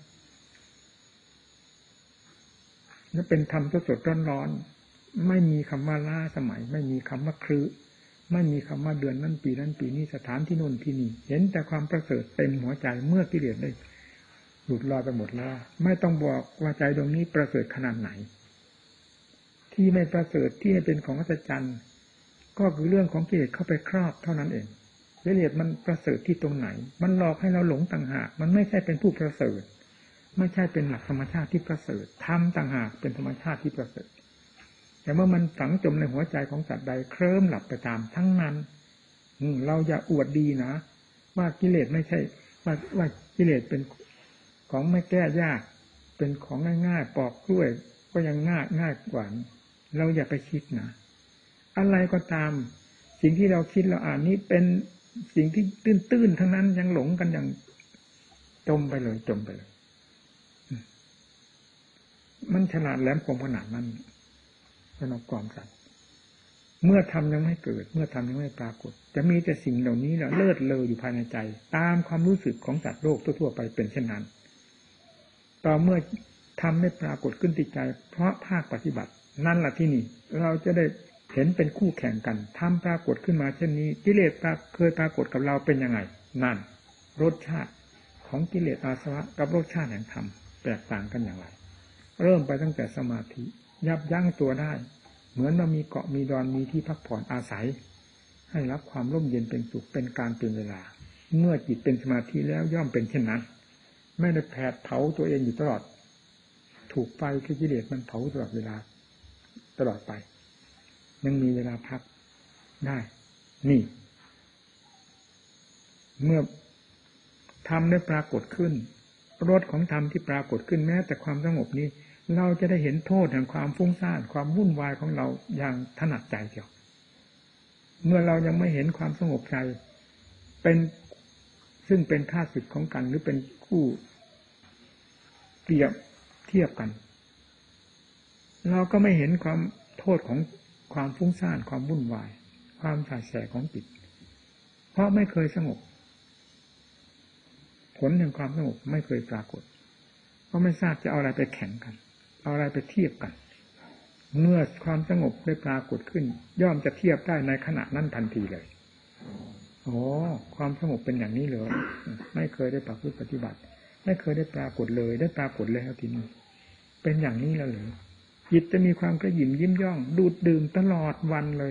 และเป็นธรรมสดๆร้อนๆไม่มีคำว่าล้าสมัยไม่มีคำว่าครึไม่มีคำว่าเดือนนั้นปีนั้นปีนี้สถานที่โน่นที่นี่เห็นแต่ความประเสริฐเต็มหัวใจเมื่อกิเลสได้หลุดลอยไปหมดแล้วไม่ต้องบอกว่าใจดวงนี้ประเสริฐขนาดไหนที่ไม่ประเสริฐที่ไม่เป็นของอัศจรรย์ก็คือเรื่องของกิเลสเข้าไปครอบเท่านั้นเองกิเลสมันประเสริฐที่ตรงไหนมันหลอกให้เราหลงต่างหากมันไม่ใช่เป็นผู้ประเสริฐไม่ใช่เป็นหลักธรรมชาติที่ประเสริฐธรรมต่างหากเป็นธรรมชาติที่ประเสริฐแต่เมื่อมันฝังจมในหัวใจของสัตว์ใดเคลิ้มหลับไปตามทั้งนั้นเราอย่าอวดดีนะว่ากิเลสไม่ใช่ว่ากิเลสเป็นของไม่แก้ยากเป็นของง่ายๆปอกกล้วยก็ยังง่ายกว่าเราอย่าไปคิดนะอะไรก็ตามสิ่งที่เราคิดเราอ่านนี้เป็นสิ่งที่ตื้นๆทั้งนั้นยังหลงกันอย่างจมไปเลยมันฉลาดแหลมคมขนาดนั้นเป็นองค์กรสัตว์เมื่อทำยังไม่เกิดเมื่อทำยังไม่ปรากฏจะมีแต่สิ่งเหล่านี้แหละเลิศเลออยู่ภายในใจตามความรู้สึกของสัตว์โลกทั่วๆไปเป็นเช่นนั้นต่อเมื่อทำไม่ปรากฏขึ้นที่ใจเพราะภาคปฏิบัตินั่นแหละที่นี่เราจะได้เห็นเป็นคู่แข่งกันทำปรากฏขึ้นมาเช่นนี้กิเลสเคยปรากฏกับเราเป็นยังไงนั่นรสชาติของกิเลสอาสวะกับรสชาติแห่งธรรมแตกต่างกันอย่างไรเริ่มไปตั้งแต่สมาธิยับยั้งตัวได้เหมือนเรามีเกาะมีดอนมีที่พักผ่อนอาศัยให้รับความร่มเย็นเป็นสุขเป็นการเป็นเวลาเมื่อจิตเป็นสมาธิแล้วย่อมเป็นเช่นนั้นไม่ได้แผดเผาตัวเองอยู่ตลอดถูกไฟคือกิเลสมันเผาตลอดเวลาตลอดไปยังมีเวลาพักได้นี่เมื่อธรรมได้ปรากฏขึ้นรสของธรรมที่ปรากฏขึ้นแม้แต่ความสงบนี้เราจะได้เห็นโทษแห่งความฟุ้งซ่านความวุ่นวายของเราอย่างถนัดใจเดียวเมื่อเรายังไม่เห็นความสงบใจเป็นซึ่งเป็นข้าศึกของกันหรือเป็นคู่เปรียบเทียบกันเราก็ไม่เห็นความโทษของความฟุ้งซ่านความวุ่นวายความสาแสของจิตเพราะไม่เคยสงบผลแห่งความสงบไม่เคยปรากฏเพราะไม่ทราบจะเอาอะไรไปแข่งกันเอาอะไรไปเทียบกันเมื่อความสงบได้ปรากฏขึ้นย่อมจะเทียบได้ในขณะนั้นทันทีเลยโอ้ความสงบเป็นอย่างนี้เลยไม่เคยได้ประพฤติปฏิบัติไม่เคยได้ปรากฏเลยได้ปรากฏแล้วทีนี้เป็นอย่างนี้แล้วเหรอจิตจะมีความกระหยิ่มยิ้มย่องดูดดื่มตลอดวันเลย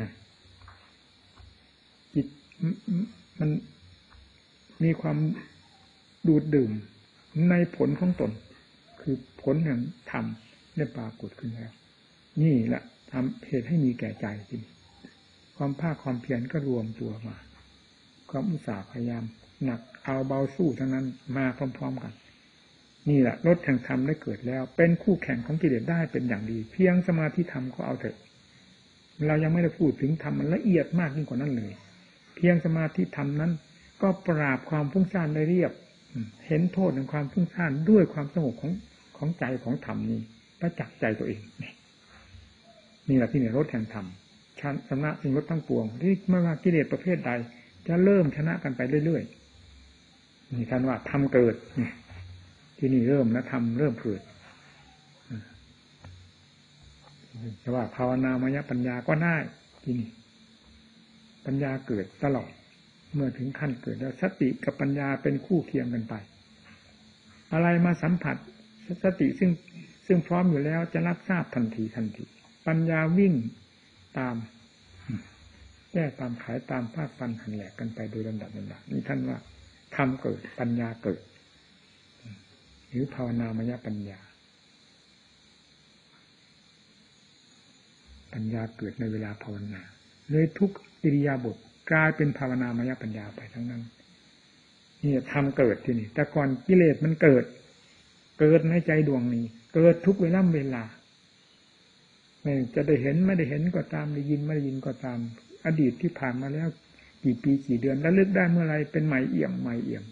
จิตมันมีความดูดดื่มในผลของตนคือผลแห่งธรรมได้ปรากฏขึ้นแล้วนี่แหละทำเหตุให้มีแก่ใจจริงความภาคความเพียรก็รวมตัวมาความอุตสาห์พยายามหนักเอาเบาสู้ทั้งนั้นมาพร้อมๆกันนี่แหละรสแห่งธรรมได้เกิดแล้วเป็นคู่แข่งของกิเลสได้เป็นอย่างดีเพียงสมาธิธรรมก็เอาเถอะเรายังไม่ได้พูดถึงธรรมมันละเอียดมากยิ่งกว่านั้นเลยเพียงสมาธิธรรมนั้นก็ปราบความฟุ้งซ่านได้เรียบเห็นโทษของความฟุ้งซ่านด้วยความสงบของใจของธรรมนี้ประจักษ์ใจตัวเองนี่แหละที่ในรสแห่งธรรมชนะสิ่งรสทั้งปวงที่ไม่ว่ากิเลสประเภทใดจะเริ่มชนะกันไปเรื่อยๆนี่ท่านว่าธรรมเกิดที่นี่เริ่มแล้วธรรมเริ่มเกิดแต่ว่าภาวนามยปัญญาก็ได้ที่นี่ปัญญาเกิดตลอดเมื่อถึงขั้นเกิดแล้วสติกับปัญญาเป็นคู่เคียงกันไปอะไรมาสัมผัสสติซึ่งพร้อมอยู่แล้วจะรับทราบทันทีปัญญาวิ่งตามแก้ตามขายตามภาคฟันหันแหลกกันไปโดยลำดับนี่ท่านว่าธรรมเกิดปัญญาเกิดหรือภาวนามยปัญญาเกิดในเวลาภาวนาเลยทุกอิริยาบถกลายเป็นภาวนามยปัญญาไปทั้งนั้นนี่ธรรมเกิดที่นี่แต่ก่อนกิเลสมันเกิดในใจดวงนี้เกิดทุกเวลาจะได้เห็นไม่ได้เห็นก็ตามได้ยินไม่ได้ยินก็ตามอดีตที่ผ่านมาแล้วกี่ปีกี่เดือนแล้วลึกได้เมื่อไรเป็นใหม่เอี่ยม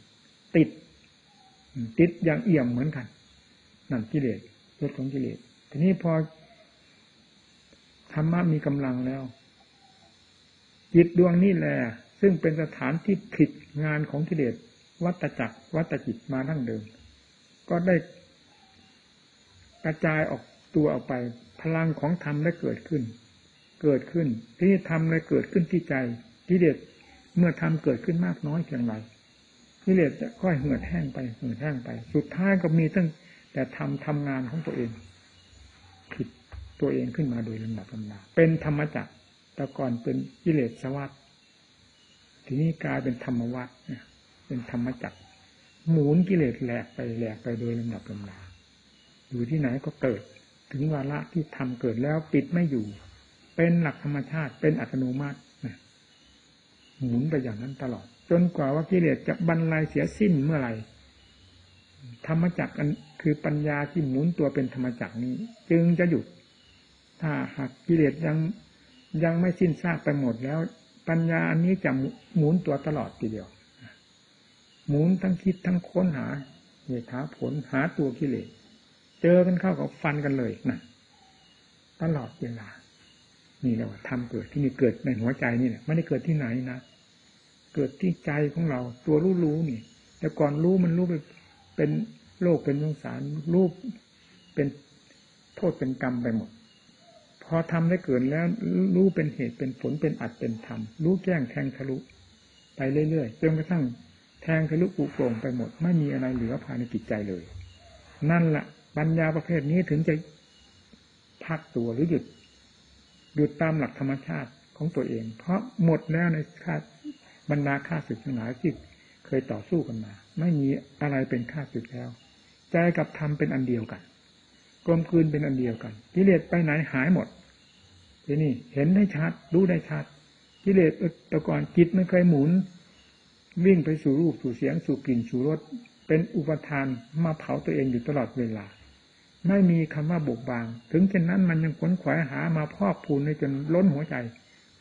ติดอย่างเอี่ยมเหมือนกันนั่นกิเลสรสของกิเลสทีนี้พอธรรมะมีกำลังแล้วจิตดวงนี้แหละซึ่งเป็นสถานที่ผิดงานของกิเลสวัฏจักรวัฏจิตมาดั้งเดิมก็ได้กระจายออกตัวออกไปพลังของธรรมได้เกิดขึ้นที่ธรรมได้เกิดขึ้นที่ใจกิเลสเมื่อธรรมเกิดขึ้นมากน้อยเพียงไรกิเลสจะค่อยเหือดแห้งไปสุดท้ายก็มีตั้งแต่ทำงานของตัวเองผิดตัวเองขึ้นมาโดยลำดับเป็นธรรมจักรแต่ก่อนเป็นกิเลสวัฏทีนี้กลายเป็นธรรมวัฏเป็นธรรมจักรหมุนกิเลสแหลกไปโดยลำดับอยู่ที่ไหนก็เกิดถึงวาระที่ทำเกิดแล้วปิดไม่อยู่เป็นหลักธรรมชาติเป็นอัตโนมัติหมุนไปอย่างนั้นตลอดจนกว่าว่ากิเลสจะบรรลัยเสียสิ้นเมื่อไหร่ธรรมจักรคือปัญญาที่หมุนตัวเป็นธรรมจักรนี้จึงจะหยุดถ้าหากกิเลสยังไม่สิ้นซากไปหมดแล้วปัญญาอันนี้จะหมุนตัวตลอดทีเดียวหมุนทั้งคิดทั้งค้นหาเหตุหาผลหาตัวกิเลสเจอกันเข้ากับฟันกันเลยนะตลอดเวลานี่แหละว่าธรรมเกิดที่นี่เกิดในหัวใจนี่แหละไม่ได้เกิดที่ไหนนะเกิดที่ใจของเราตัวรู้นี่แต่ก่อนรู้มันรู้ไปเป็นโลกเป็นสงสารรู้เป็นโทษเป็นกรรมไปหมดพอทำได้เกิดแล้วรู้เป็นเหตุเป็นผลเป็นอัตเป็นธรรมรู้แจ้งแทงทะลุไปเรื่อยๆจนกระทั่งแทงทะลุปุโปร่งไปหมดไม่มีอะไรเหลือภายในจิตใจเลยนั่นแหละปัญญาประเภทนี้ถึงจะพักตัวหรือหยุดตามหลักธรรมชาติของตัวเองเพราะหมดแล้วในบรรดาข้าศึกทั้งหลายที่เคยต่อสู้กันมาไม่มีอะไรเป็นข้าศึกแล้วใจกับธรรมเป็นอันเดียวกันกลมกลืนเป็นอันเดียวกันกิเลสไปไหนหายหมดทีนี้เห็นได้ชัดรู้ได้ชัดกิเลสแต่ก่อนจิตไม่เคยหมุนวิ่งไปสู่รูปสู่เสียงสู่กลิ่นสู่รสเป็นอุปทานมาเผาตัวเองอยู่ตลอดเวลาไม่มีคำว่าบกบางถึงเช่นนั้นมันยังขวนขวายหามาพอกพูนจนล้นหัวใจโท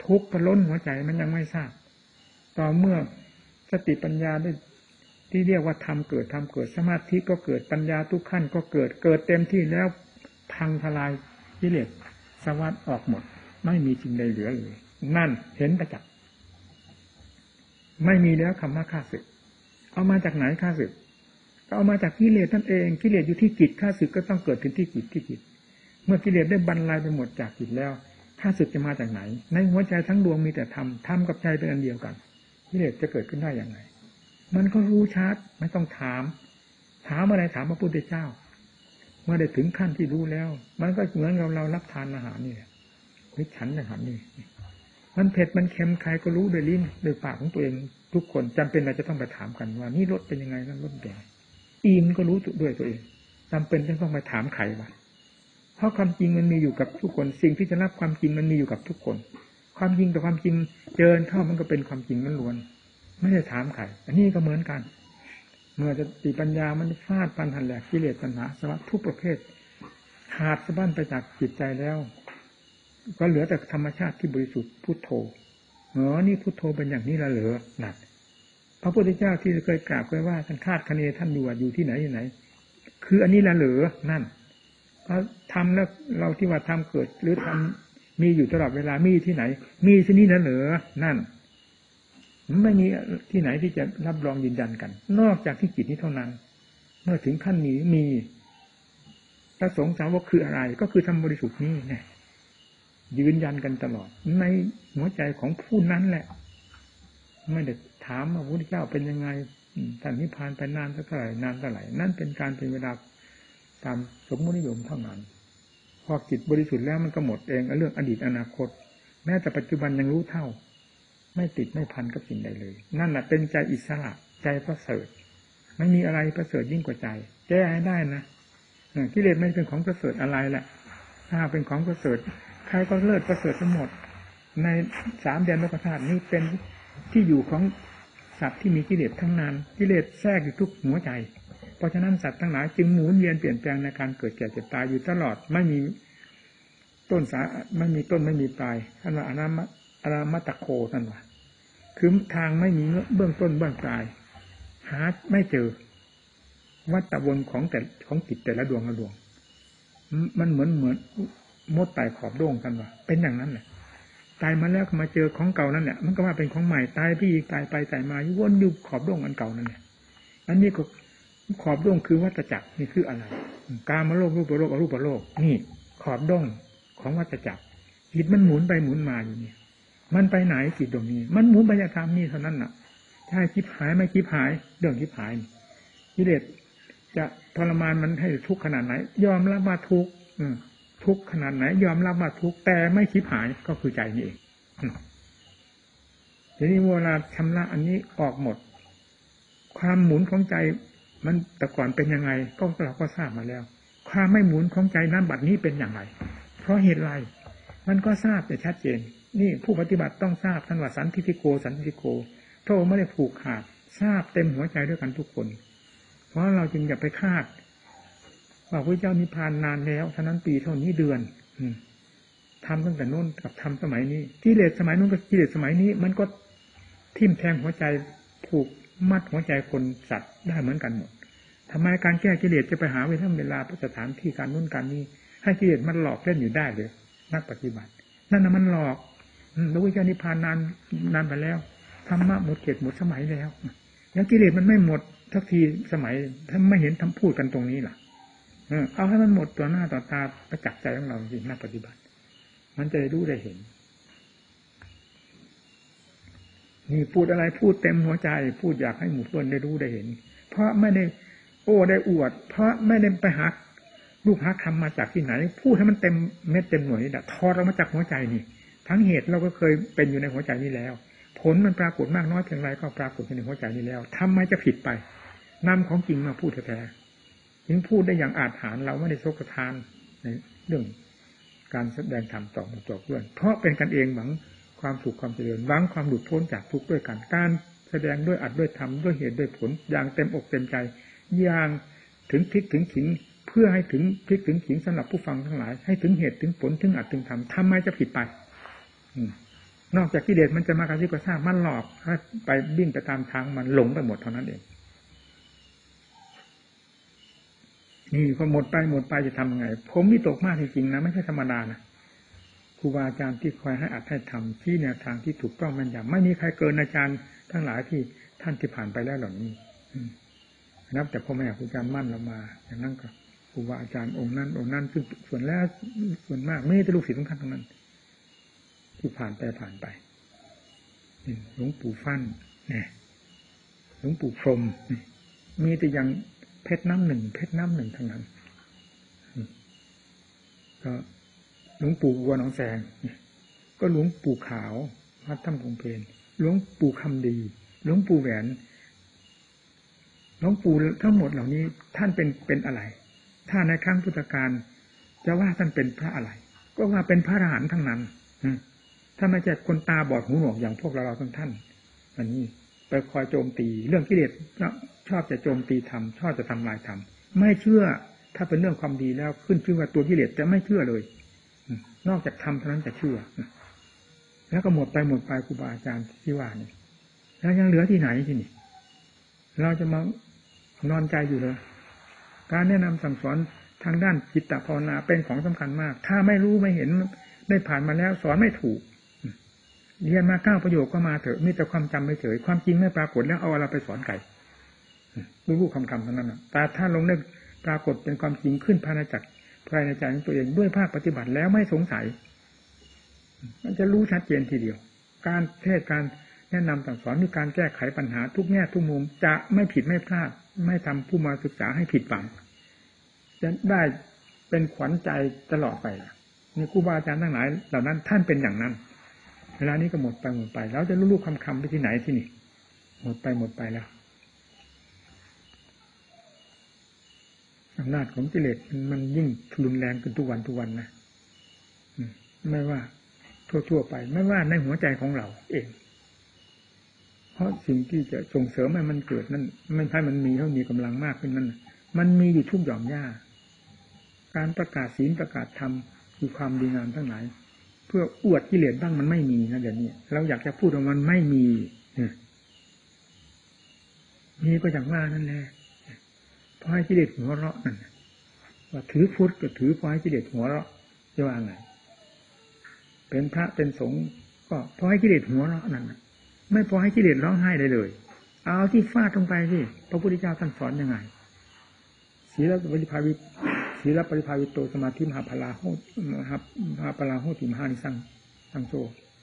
ทุกข์ก็ล้นหัวใจมันยังไม่ทราบต่อเมื่อสติปัญญาได้ที่เรียกว่าธรรมเกิดสมาธิก็เกิดปัญญาทุกขั้นก็เกิดเต็มที่แล้วพังทลายกิเลสสวัสดออกหมดไม่มีสิ่งใดเหลือเลยนั่นเห็นประจักษ์ไม่มีแล้วคำว่าข้าศึกเอามาจากไหนข้าศึกก็เอามาจากกิเลสนั่นเองกิเลสอยู่ที่จิตข้าศึกก็ต้องเกิดขึ้นที่จิตเมื่อกิเลสได้บรรลัยไปหมดจากจิตแล้วข้าศึกจะมาจากไหนในหัวใจทั้งดวงมีแต่ธรรมกับใจเป็นอันเดียวกันกิเลสจะเกิดขึ้นได้อย่างไรมันก็รู้ชัดไม่ต้องถามอะไรถามพระพุทธเจ้าเมื่อได้ถึงขั้นที่รู้แล้วมันก็เหมือนกับเรารับทานอาหารนี่แหละวิฉันอาหารนี่มันเผ็ดมันเค็มใครก็รู้โดยลิ้นโดยปากของตัวเองทุกคนจำเป็นเราจะต้องไปถามกันว่านี่รสเป็นยังไงนั่นรสเป็นยังไงอิ่มก็รู้ด้วยตัวเองจำเป็นต้องไปถามใครวะเพราะความจริงมันมีอยู่กับทุกคนสิ่งที่จะรับความจริงมันมีอยู่กับทุกคนความจริงต่อความจริงเจริญเข้ามันก็เป็นความจริงล้วนไม่ได้ถามใครอันนี้ก็เหมือนกันเมื่อสติปัญญามันฟาดฟันหันแหลกกิเลสตัณหาสวัสดิ์ทุกประเภทขาดสะบั้นไปจากจิตใจแล้วก็เหลือแต่ธรรมชาติที่บริสุทธิ์พุทโธนี่พุทโธเป็นอย่างนี้ละเหรอนั่นพระพุทธเจ้าที่เคยกราบเคยว่าท่านคาดคะเนท่านอยู่ที่ไหนคืออันนี้ละเหรอนั่นเพราะทำแล้วเราที่ว่าทำเกิดหรือทำมีอยู่ตลอดเวลามีที่ไหนมีที่นี่ละเหรอนั่นไม่มีที่ไหนที่จะรับรองยืนยันกันนอกจากที่จิตนี้เท่านั้นเมื่อถึงขั้นนี้มีพระสงฆ์สาวกคืออะไรก็คือธรรมบริสุทธิ์นี้เนี่ยยืนยันกันตลอดในหัวใจของผู้นั้นแหละไม่ได้ถามว่าพระพุทธเจ้าเป็นยังไงท่านนิพพานไปนานเท่าไหร่นั่นเป็นการเป็นเวลาตามสมมตินิยมเท่านั้นพอจิตบริสุทธิ์แล้วมันก็หมดเองเรื่องอดีตอนาคตแม้แต่ปัจจุบันยังรู้เท่าไม่ติดไม่พันกับสิ่งใดเลยนั่นแหละเป็นใจอิสระใจประเสริฐไม่มีอะไรประเสริฐยิ่งกว่าใจแก้ให้ได้นะกิเลสไม่เป็นของประเสริฐอะไรแหละถ้าเป็นของประเสริฐใครก็เลิศประเสริฐทั้งหมดใน3แดนโลกธาตุนี้เป็นที่อยู่ของสัตว์ที่มีกิเลสทั้งนั้นกิเลสแทรกอยู่ทุกหัวใจเพราะฉะนั้นสัตว์ทั้งหลายจึงหมุนเวียนเปลี่ยนแปลงในการเกิดแก่เจ็บตายอยู่ตลอดไม่มีต้นไม่มีต้นไม่มีปลายท่านว่าอนามัตโคท่านว่าคือทางไม่มีเบื้องต้นเบื้องปลายหาไม่เจอวัฏวนของจิตแต่ละดวงมันเหมือนมดไต่ขอบโด่งกันว่าเป็นอย่างนั้นแหละตายมาแล้วก็มาเจอของเก่านั่นแหละมันก็ว่าเป็นของใหม่ตายพี่ตายไปตายมาวนอยู่ขอบโด่งอันเก่านั่นแหละอันนี้ก็ขอบโด่งคือวัฏจักรนี่คืออะไรกามโลกรูปโลกอรูปโลกนี่ขอบโด่งของวัฏจักรจิตมันหมุนไปหมุนมาอยู่นี่มันไปไหนจิตตรงนี้มันหมุนไปตามนี่เท่านั้นน่ะใช่คิดหายไม่คิดหายเรื่องคิดหายกิเลสจะทรมานมันให้ทุกข์ขนาดไหนยอมรับว่าทุกข์ทุกข์ขนาดไหนยอมรับว่าทุกข์แต่ไม่คิดหายก็คือใจนี่เองทีนี้เวลาชำระอันนี้ออกหมดความหมุนของใจมันแต่ก่อนเป็นยังไงก็เราก็ทราบมาแล้วความไม่หมุนของใจนั้นบัดนี้เป็นอย่างไรเพราะเหตุไรมันก็ทราบแต่ชัดเจนนี่ผู้ปฏิบัติต้องทราบท่านว่าสันทิฏฐิโกพระองค์ไม่ได้ผูกขาดทราบเต็มหัวใจด้วยกันทุกคนเพราะเราจึงอย่าไปคาดว่าพระเจ้านิพพานนานแล้วเท่านั้นปีเท่านี้เดือนทำตั้งแต่นู้นกับทำสมัยนี้กิเลสสมัยนู้นกับกิเลสสมัยนี้มันก็ทิ่มแทงหัวใจผูกมัดหัวใจคนสัตว์ได้เหมือนกันหมดทำไมการแก้กิเลสจะไปหาเวลาสถานที่การนู้นการนี้ให้กิเลสมันหลอกเล่นอยู่ได้เลยนักปฏิบัตินั่นน่ะมันหลอกพระพุทธเจ้านิพพานนานไปแล้วธรรมะหมดเขตหมดสมัยแล้วกิเลสมันไม่หมดทักทีสมัยถ้าไม่เห็นทำพูดกันตรงนี้ล่ะเอาให้มันหมดตัวหน้าต่อตาประจักษ์ใจของเราจริงนักปฏิบัติมันจะได้รู้ได้เห็นนี่พูดอะไรพูดเต็มหัวใจพูดอยากให้หมู่เพื่อนได้รู้ได้เห็นเพราะไม่ได้ได้อวดเพราะไม่ได้ไปหาลูกหาคำมาจากที่ไหนพูดให้มันเต็มเม็ดเต็มหน่วยนี่แหละทอดออกมาจากหัวใจนี่ทั้งเหตุเราก็เคยเป็นอยู่ในหัวใจนี้แล้วผลมันปรากฏมากน้อยเพียงไรก็ปรากฏอยู่ในหัวใจนี้แล้วทำไมจะผิดไปนำของจริงมาพูดแท้ๆถึงพูดได้อย่างอาถรรพ์เราไม่ได้ซกทานในเรื่องการแสดงธรรมต่อหมู่ต่อเพื่อนเพราะเป็นกันเองหวังความสุขความเจริญหวังความหลุดพ้นจากทุกข์ด้วยกันการแสดงด้วยอัดด้วยธรรมด้วยเหตุด้วยผลอย่างเต็มอกเต็มใจอย่างถึงพลิกถึงขิงเพื่อให้ถึงพลิกถึงขิงสำหรับผู้ฟังทั้งหลายให้ถึงเหตุถึงผลถึงอัดถึงธรรมทำไมจะผิดไปนอกจากกิเลสมันจะมากระซิบกระซาบมันหลอกให้ไปวิ่งไปตามทางมันหลงไปหมดเท่านั้นเองนี่พอหมดไปจะทำยังไงผมวิตกมากจริงๆนะไม่ใช่ธรรมดานะครูบาอาจารย์ที่คอยให้อัดให้ทำที่แนวทางที่ถูกต้องแม่นยำไม่มีใครเกินอาจารย์ทั้งหลายที่ท่านที่ผ่านไปแล้วเหล่านี้นับแต่พ่อแม่ครูอาจารย์มั่นเรามาอย่างนั้นก็ครูบาอาจารย์องค์นั้นซึ่งส่วนมากไม่ใช่ลูกศิษย์ของท่านทั้งนั้นที่ผ่านไปหลวงปู่ฟั่นเนี่ยหลวงปู่พรหมมีแต่อย่างเพชรน้ำหนึ่งทั้งนั้นก็หลวงปู่วัวหนองแสงก็หลวงปู่ขาววัดถ้ำคงเพลหลวงปู่คำดีหลวงปู่แหวนหลวงปู่ทั้งหมดเหล่านี้ท่านเป็นอะไรถ้าในครั้งพุทธกาลจะว่าท่านเป็นพระอะไรก็ว่าเป็นพระอรหันต์ทั้งนั้นถ้าไม่ใช่คนตาบอดหูหนวกอย่างพวกเราท่านอันนี้ไปคอยโจมตีเรื่องกิเลสชอบจะโจมตีธรรมชอบจะทำลายธรรมไม่เชื่อถ้าเป็นเรื่องความดีแล้วขึ้นชื่อว่าตัวกิเลสจะไม่เชื่อเลยนอกจากธรรมเท่านั้นจะเชื่อแล้วก็หมดไปครูบาอาจารย์ที่ว่านี่แล้วยังเหลือที่ไหนที่นี่เราจะมานอนใจอยู่เลยการแนะนำสั่งสอนทางด้านจิตตภาวนาเป็นของสำคัญมากถ้าไม่รู้ไม่เห็นได้ผ่านมาแล้วสอนไม่ถูกเรียนมา9ประโยคก็มาเถอะมีแต่ความจำไม่เฉยความจริงไม่ปรากฏแล้วเอาอะไรไปสอนไก่รู้คำเท่านั้นนะแต่ถ้าลงได้ปรากฏเป็นความจริงขึ้นภายในใจของตัวเองด้วยภาคปฏิบัติแล้วไม่สงสัยมันจะรู้ชัดเจนทีเดียวการเทศการแนะนำสั่งสอนหรือการแก้ไขปัญหาทุกแง่ทุกมุมจะไม่ผิดไม่พลาดไม่ทำผู้มาศึกษาให้ผิดหวังจะได้เป็นขวัญใจตลอดไปนี่ครูบาอาจารย์ทั้งหลายเหล่านั้นท่านเป็นอย่างนั้นเวลานี้ก็หมดไปแล้วจะรู้คำไปที่ไหนที่นี่หมดไปแล้วอำนาจของกิเลสมันยิ่งรุนแรงขึ้นทุกวันนะไม่ว่าทั่วไปไม่ว่าในหัวใจของเราเองเพราะสิ่งที่จะส่งเสริมให้มันเกิดนั้นไม่ใช่มันมีเท่ามีกำลังมากขึ้นนั้นมันมีอยู่ทุกหย่อมหญ้าการประกาศศีลประกาศธรรมคือความดีงามทั้งหลายเพื่ออวดกิเลสบ้างมันไม่มีนะเดี๋ยวนี้เราอยากจะพูดว่ามันไม่มีมีก็อย่างว่านั่นแหละพอให้กิเลสหัวเราะนั่นว่าถือพุทธก็ถือพอให้กิเลสหัวเราะจะว่าไงเป็นพระเป็นสงฆ์ก็พอให้กิเลสหัวเราะนั่นไม่พอให้กิเลสร้องไห้ได้เลยเอาที่ฟาดลงไปสิพระพุทธเจ้าท่านสอนยังไงศีลปริภาวิโตสมาธิมหาพลาโหติมหานิสังโซ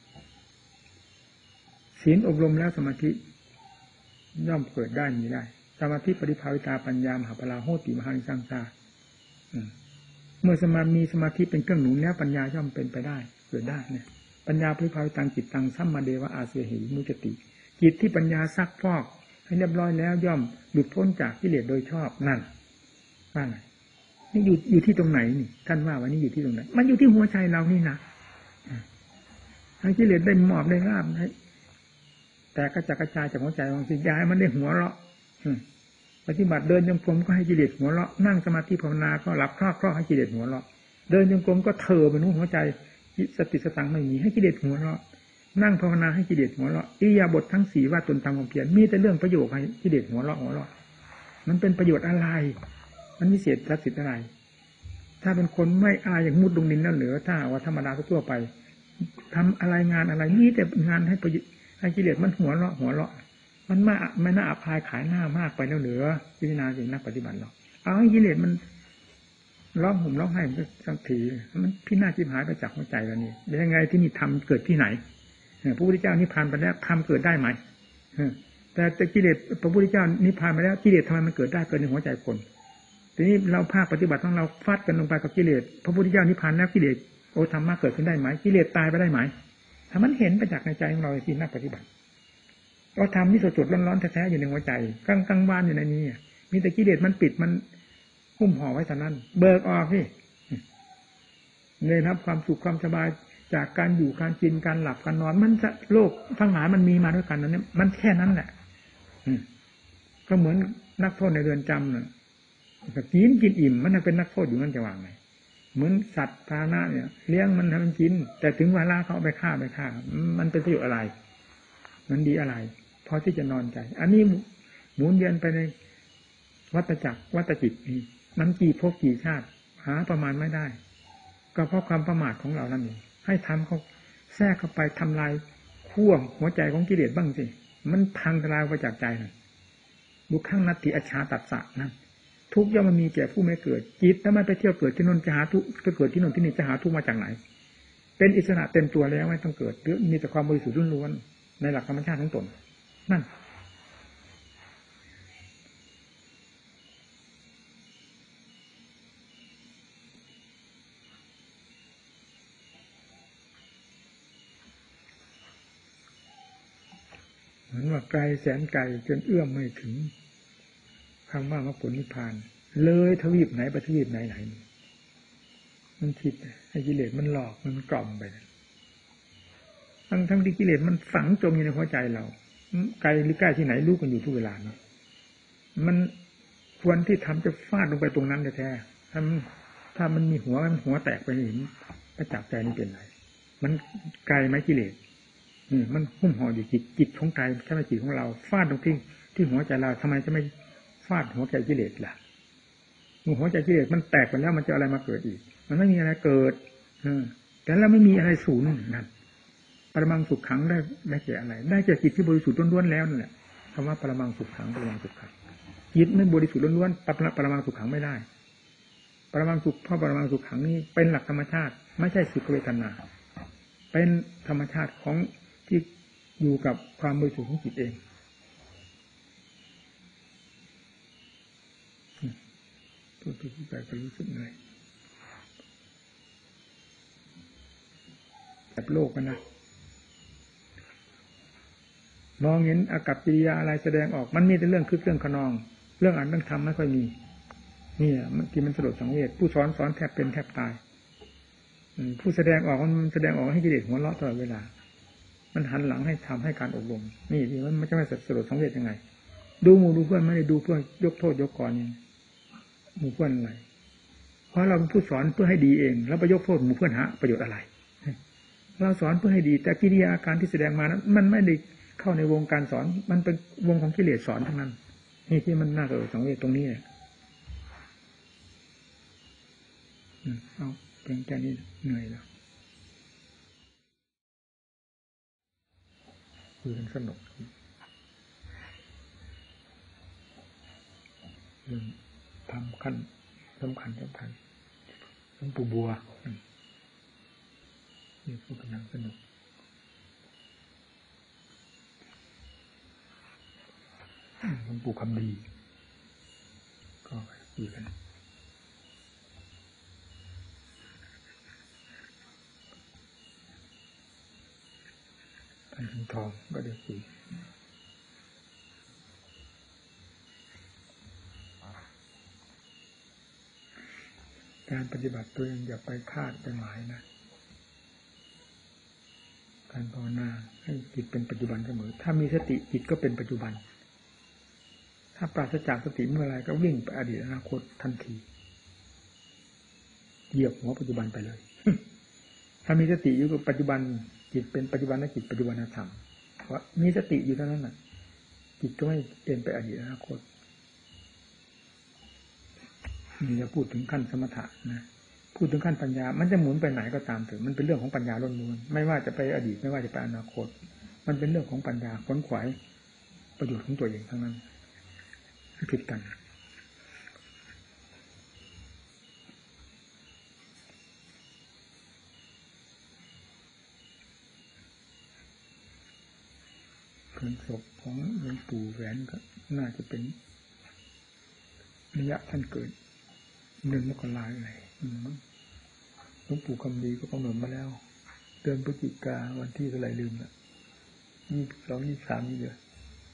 ศีลอบรมแล้วสมาธิย่อมเกิดได้มีได้สมาธิปริภาวิตาปัญญามหาพลาโหติมหานิสังสาเมื่อมีสมาธิเป็นเครื่องหนุนแล้วปัญญาย่อมเป็นไปได้เกิดได้เนี่ยปัญญาปริภาวิตังจิตตังสัมมาเดวะอาเสหิมุจติจิตที่ปัญญาซักฟอกให้เรียบร้อยแล้วย่อมหลุดพ้นจากกิเลสโดยชอบนั่นว่าไงนี่อยู่ที่ตรงไหนนี่ท่านว่าวันนี้อยู่ที่ตรงไหนมันอยู่ที่หัวใจเรานี่นะทั้งกิเลสได้หมอบได้ราบแต่กระจัดกระจายจากหัวใจของสิยาให้มันได้หัวเราะปฏิบัติเดินจงกรมก็ให้กิเลสหัวเราะนั่งสมาธิภาวนาก็หลับคลอกให้กิเลสหัวเราะเดินจงกรมก็เถอไปนู้นหัวใจสติสตังไม่มีให้กิเลสหัวเราะนั่งภาวนาให้กิเลสหัวเราะอิริยาบถทั้ง4ว่าตนทำความเพียรมีแต่เรื่องประโยชน์ให้กิเลสหัวเราะมันเป็นประโยชน์อะไรมันวิเศษศักดิ์สิทธิ์อะไรถ้าเป็นคนไม่อายอย่างมุดลงดินนั่นเหลือถ้าว่าธรรมดาทั่วไปทำอะไรงานอะไรนี่แต่งานให้กิเลสมันหัวเราะมันไม่น่าอับอายขายหน้ามากไปแล้วเหลือพิจารณาอย่างนักปฏิบัติหรอกเอาให้กิเลสมันร้องห่มร้องไห้มันสักทีมันพินาศชิบหายไปจากหัวใจแล้วนี่ยังไงที่นี่ทำเกิดที่ไหนพระพุทธเจ้านิพพานไปแล้วทำเกิดได้ไหมแต่กิเลสพระพุทธเจ้านิพพานไปแล้วกิเลสทำไมมันเกิดได้เกิดในหัวใจคนทีนี้เราภาคปฏิบัติของเราฟาดกันลงไปกับกิเลสพระพุทธเจ้านิพพานแล้วกิเลสธรรมะเกิดขึ้นได้ไหมกิเลสตายไปได้ไหมถ้ามันเห็นประจักษ์ในใจของเราที่นักปฏิบัติเราทำนี่สดๆร้อนๆแท้ๆอยู่ในหัวใจกลางๆบ้านอยู่ในนี้มีแต่กิเลสมันปิดมันหุ้มห่อไว้เท่านั้นเบิกออกนี่เลยรับความสุขความสบายจากการอยู่การกินการหลับการนอนมันจะโลกทั้งหลายมันมีมาด้วยกันนั้นมันแค่นั้นแหละก็เหมือนนักโทษในเรือนจำน่ะกินอิ่มมันเป็นนักโทษอยู่นั่นจะวางไงเหมือนสัตว์ภาณะเนี่ยเลี้ยงมันให้มันกินแต่ถึงเวลาเขาเอาไปฆ่ามันเป็นประโยชน์อะไรมันดีอะไรพอที่จะนอนใจอันนี้หมุนเวียนไปในวัฏจักรวัฏจิตนี่มันกี่ภพกี่ชาติหาประมาณไม่ได้ก็เพราะความประมาทของเรานั่นเองให้ทำเขาแทรกเข้าไปทำลายขั้วหัวใจของกิเลสบ้างสิมันพังทลายไปจากใจนะบุคขังนัตติอชาตัสสะนั่นทุกข์ย่อมมันมีแก่ผู้ไม่เกิดจิตถ้ามันไปเที่ยวเกิดที่นนจะหาทุกข์ไปเกิดที่นนที่นี่จะหาทุกข์มาจากไหนเป็นอิสระเต็มตัวแล้วไม่ต้องเกิดหรือมีแต่ความบริสุทธิ์ล้วนๆในหลักธรรมชาติของตนนั่นเหมือนว่าไกลแสนไกลจนเอื้อมไม่ถึงคำว่ามรรคผลนิพพานเลยทวีปไหนไปทวีปไหนมันคิดให้กิเลสมันหลอกมันกล่อมไปทั้งที่กิเลสมันฝังจมอยู่ในหัวใจเราไกลหรือใกล้ที่ไหนรู้กันอยู่ทุกเวลาเนาะมันควรที่ทำจะฟาดลงไปตรงนั้นแท้ๆถ้ามันมีหัวแตกไปเห็นประจักษ์ใจนี่เป็นไรมันไกลไหมกิเลสมันหุ้มห่ออยู่จิตของใจใช่ไหมจิตของเราฟาดลงที่หัวใจเราทำไมจะไม่ฟาดหัวใจกิเลสล่ะหัวใจกิเลสมันแตกไปแล้วมันจะอะไรมาเกิดอีกมันไม่มีอะไรเกิดแต่เราไม่มีอะไรศูนย์นั่นปรมังสุขขังได้แก่อะไรได้แก่จิตที่บริสุทธิ์ล้วนๆแล้วนั่นแหละคำว่าปรมังสุขขังปรมังสุขขังจิตไม่บริสุทธิ์ล้วนๆปรมังสุขขังไม่ได้ปรมังสุขเพราะปรมังสุขขังนี้เป็นหลักธรรมชาติไม่ใช่สุขเวทนาเป็นธรรมชาติของที่อยู่กับความบริสุทธิ์ของจิตเองพูดไปก็รู้สึกเหนื่อยแบบโลกนะมองเห็นอากัปกิริยาอะไรแสดงออกมันมีแต่เรื่องคึกเรื่องขนองเรื่องอ่านเรื่องทำไม่ค่อยมีนี่ที่มันสลดสังเวชผู้สอนแทบเป็นแทบตายผู้แสดงออกมันแสดงออกให้กิเลสหัวเราะตลอดเวลามันหันหลังให้ทำให้การอบรมนี่ที่มันจะไม่สลดสังเวชยังไงดูหมู่ดูเพื่อนไม่ได้ดูเพื่อยกโทษยกกรนี่หมู่เพื่อนอะไรเพราะเราเป็นผู้สอนเพื่อให้ดีเองแล้วไปยกโทษหมู่เพื่อนหาประโยชน์อะไรเราสอนเพื่อให้ดีแต่กิริยาอาการที่แสดงมานั้นมันไม่ได้เข้าในวงการสอนมันเป็นวงของกิเลสสอนทั้งนั้นนี่ที่มันน่าสลดสังเวชตรงนี้เอาเพียงแค่นี้เหนื่อยแล้วคุยกันสนุกเรื่องทำขั้นสำคัญหลวงปู่บัวนี่พูดกันสนุกหลวงปู่คำดีก็คุยกันท่านทองก็ได้คุยการปฏิบัติตัวเองอย่าไปคาดไปหมายนะการภาวนาให้จิตเป็นปัจจุบันเสมอถ้ามีสติจิตก็เป็นปัจจุบันถ้าปราศจากสติเมื่อไรก็วิ่งไปอดีตอนาคตทันทีเหยียบหัวปัจจุบันไปเลย ถ้ามีสติอยู่กับปัจจุบันจิตเป็นปัจจุบันและจิตปัจจุบันธรรมเพราะมีสติอยู่เท่านั้นน่ะจิตก็ไม่เปลี่ยนไปอดีตอนาคตนี่จะพูดถึงขั้นสมถะนะพูดถึงขั้นปัญญามันจะหมุนไปไหนก็ตามเถอะมันเป็นเรื่องของปัญญาล้วนๆไม่ว่าจะไปอดีตไม่ว่าจะไปอนาคตมันเป็นเรื่องของปัญญาค้นขวายประโยชน์ของตัวเองทั้งนั้นผิดกันเพลิงศพของหลวงปู่แหวนก็น่าจะเป็นระยะท่านเกิด1 มกราคมเลยหลวงปู่คำดีก็กำหนดมาแล้วเดือนพฤศจิกาวันที่เท่าไหร่ลืมละ22 23นี่เดียว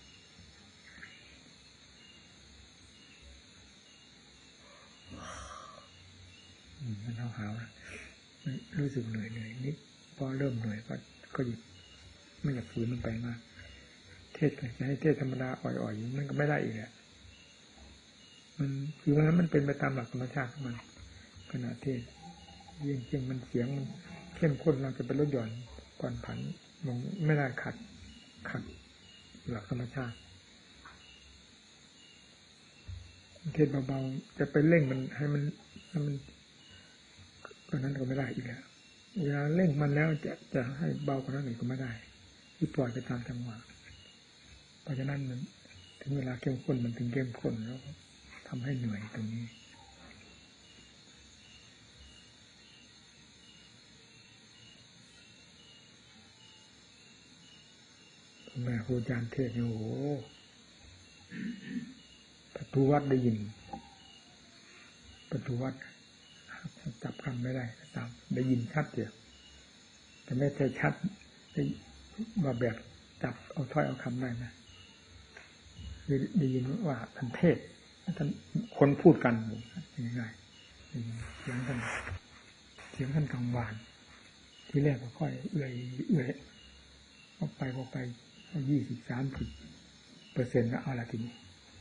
มันเอาหารู้สึกเหนื่อยนิดพอเริ่มเหนื่อยก็หยุดไม่อยากฝืนมันไปมากเทศจะให้เทศธรรมดาอ่อยๆมันก็ไม่ได้อีกแหละมันคือว่ามันเป็นไปตามหลักธรรมชาติของมันขณะเทศยิ่งมันเสียงมันเข้มข้นเราจะเป็นรถยนต์ก่อนผันลงไม่ได้ขัดหลักธรรมชาติเทศเบาๆจะไปเร่งมันให้มันก็นั้นก็ไม่ได้อีกแล้วเวลาเร่งมันแล้วจะให้เบากว่านั้นอีกก็ไม่ได้ที่ปล่อยไปตามจังหวะเพราะฉะนั้นมันถึงเวลาเข้มข้นมันถึงเข้มข้นแล้วทำให้เหนื่อยตรงนี้แม่ครูอาจารย์เทศน์โอ้โหประตูวัดได้ยินประตูวัดจับคำไม่ได้ตามได้ยินชัดเดียวแต่ไม่ใช่ชัดได้มาแบบจับเอาถ้อยเอาคำได้นะได้ยินว่าท่านเทศท่านคนพูดกันง่ายๆเสียงท่านกังวานที่แรกก็ค่อยเอื่อยเข้าไป20-30%แล้วเอาละทีนี้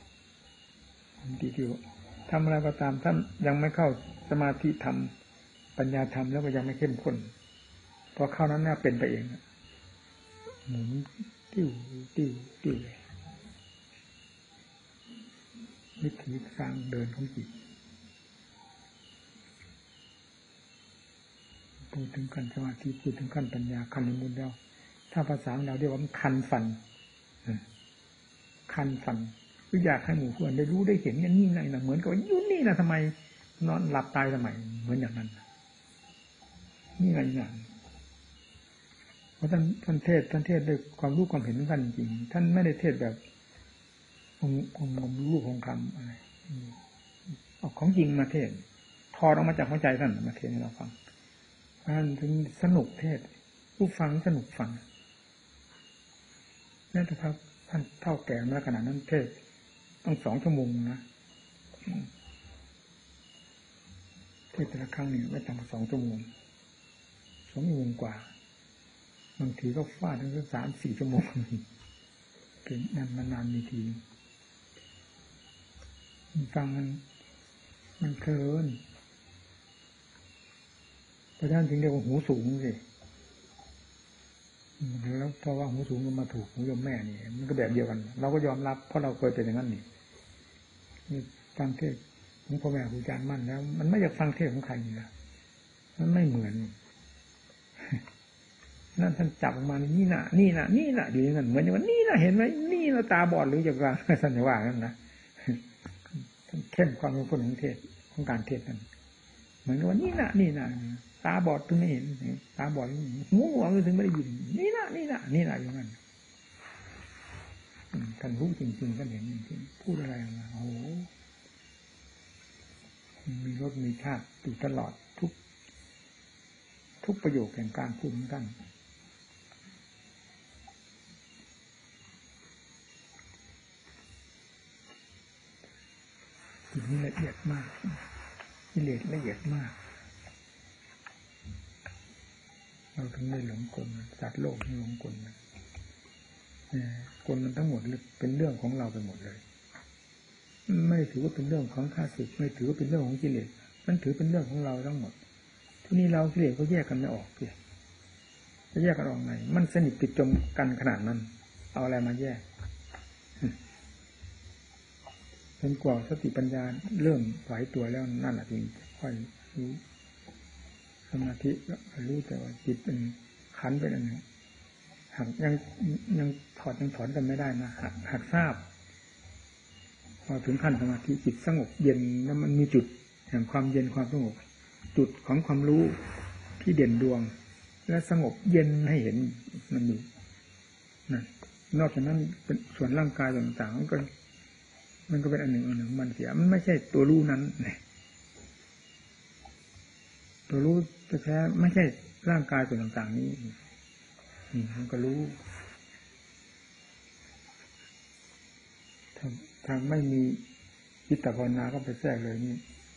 ดีๆทำอะไรก็ตามท่านยังไม่เข้าสมาธิธรรมปัญญาธรรมแล้วก็ยังไม่เข้มข้นพอเข้านั้นน่าเป็นไปเองหมุนติ้วเลยวิถีทางเดินของจิตพูดถึงขั้นสมาธิพูดถึงขั้นปัญญาขั้นนิมุตแล้วถ้าภาษาเราเรียกว่ามันคันฟันหรืออยากให้หมู่เพื่อนได้รู้ได้เห็นอย่างนี้ไงนะเหมือนกับว่าอยู่นี่นะทำไมนอนหลับตายทำไมเหมือนอย่างนั้นนี่อะไรอย่างเพราะท่านเทศด้วยความรู้ความเห็นของท่านจริงท่านไม่ได้เทศแบบลูกของคำอะไรเอาของจริงมาเทศถอดออกมาจากหัวใจท่านมาเทศให้เราฟังท่านถึงสนุกเทศผู้ฟังสนุกฟังนั่นแต่ครับท่านเท่าแก่มาขนาดนั้นเทศต้อง2 ชั่วโมงนะเทศแต่ละครั้งนี่ไม่ต่ำกว่า2 ชั่วโมง2 ชั่วโมงกว่าบางทีก็ฟาดถึง3-4 ชั่วโมงเป็นนานมีทีฟังมันเกินเพราะฉะนั้นถึงเรียกว่าหูสูงสิแล้วเพราะว่าหูสูงมันมาถูกหูยมแม่นี่มันก็แบบเดียวกันเราก็ยอมรับเพราะเราเคยเป็นอย่างนั้นนี่ฟังเทศของพ่อแม่ครูอาจารย์มั่นแล้วมันไม่อยากฟังเทศของใครนี่นะมันไม่เหมือนนั่นท่านจับออกมานี่นะอยู่อย่างนั้นเหมือนอย่างว่านี่นะเห็นไหมนี่เราตาบอดหรืออย่างไรท่านจะว่างั้นนะท่านเข้มความเป็นคนของเทศของการเทศนั้นเหมือนกับว่านี่นะตาบอดถึงไม่เห็นตาบอดหูหนวกถึงไม่ได้ยินนี่นะอย่างนั้นท่านรู้จริงๆท่านเห็นจริงๆพูดอะไรมาโอ้โหมีรสมีชาติอยู่ตลอดทุกประโยคแห่งการพูดของท่านจิตนี้ละเอียดมากกิเลสละเอียดมากเราถึงได้หลงกลสัตว์โลกที่หลงกลกลมันทั้งหมดเป็นเรื่องของเราไปหมดเลยไม่ถือว่าเป็นเรื่องของข้าศึกไม่ถือว่าเป็นเรื่องของกิเลสมันถือเป็นเรื่องของเราทั้งหมดที่นี่เรากิเลสก็แยกกันไม่ออกเลยจะแยกกันออกไงมันสนิทติดจมกันขนาดนั้นเอาอะไรมาแยกเป็นกว่าสติปัญญาเริ่มไหวตัวแล้วนั่นแหละจริงค่อยรู้สมาธิรู้แต่ว่าจิตเป็นขันเป็นอันหนึ่งหากยังถอดกันไม่ได้นะหากทราบพอถึงขั้นสมาธิจิตสงบเย็นแล้วมันมีจุดแห่งความเย็นความสงบจุดของความรู้ที่เด่นดวงและสงบเย็นให้เห็นมันอยู่นั่นนอกจากนั้นเป็นส่วนร่างกายต่างๆมันก็เป็นอันหนึ่งมันเสียมันไม่ใช่ตัวรู้นั้นตัวรู้แท้ๆไม่ใช่ร่างกายส่วนต่างๆนี้มันก็รู้ทางไม่มีจิตตภาวนาก็ไปแทรกเลยนี่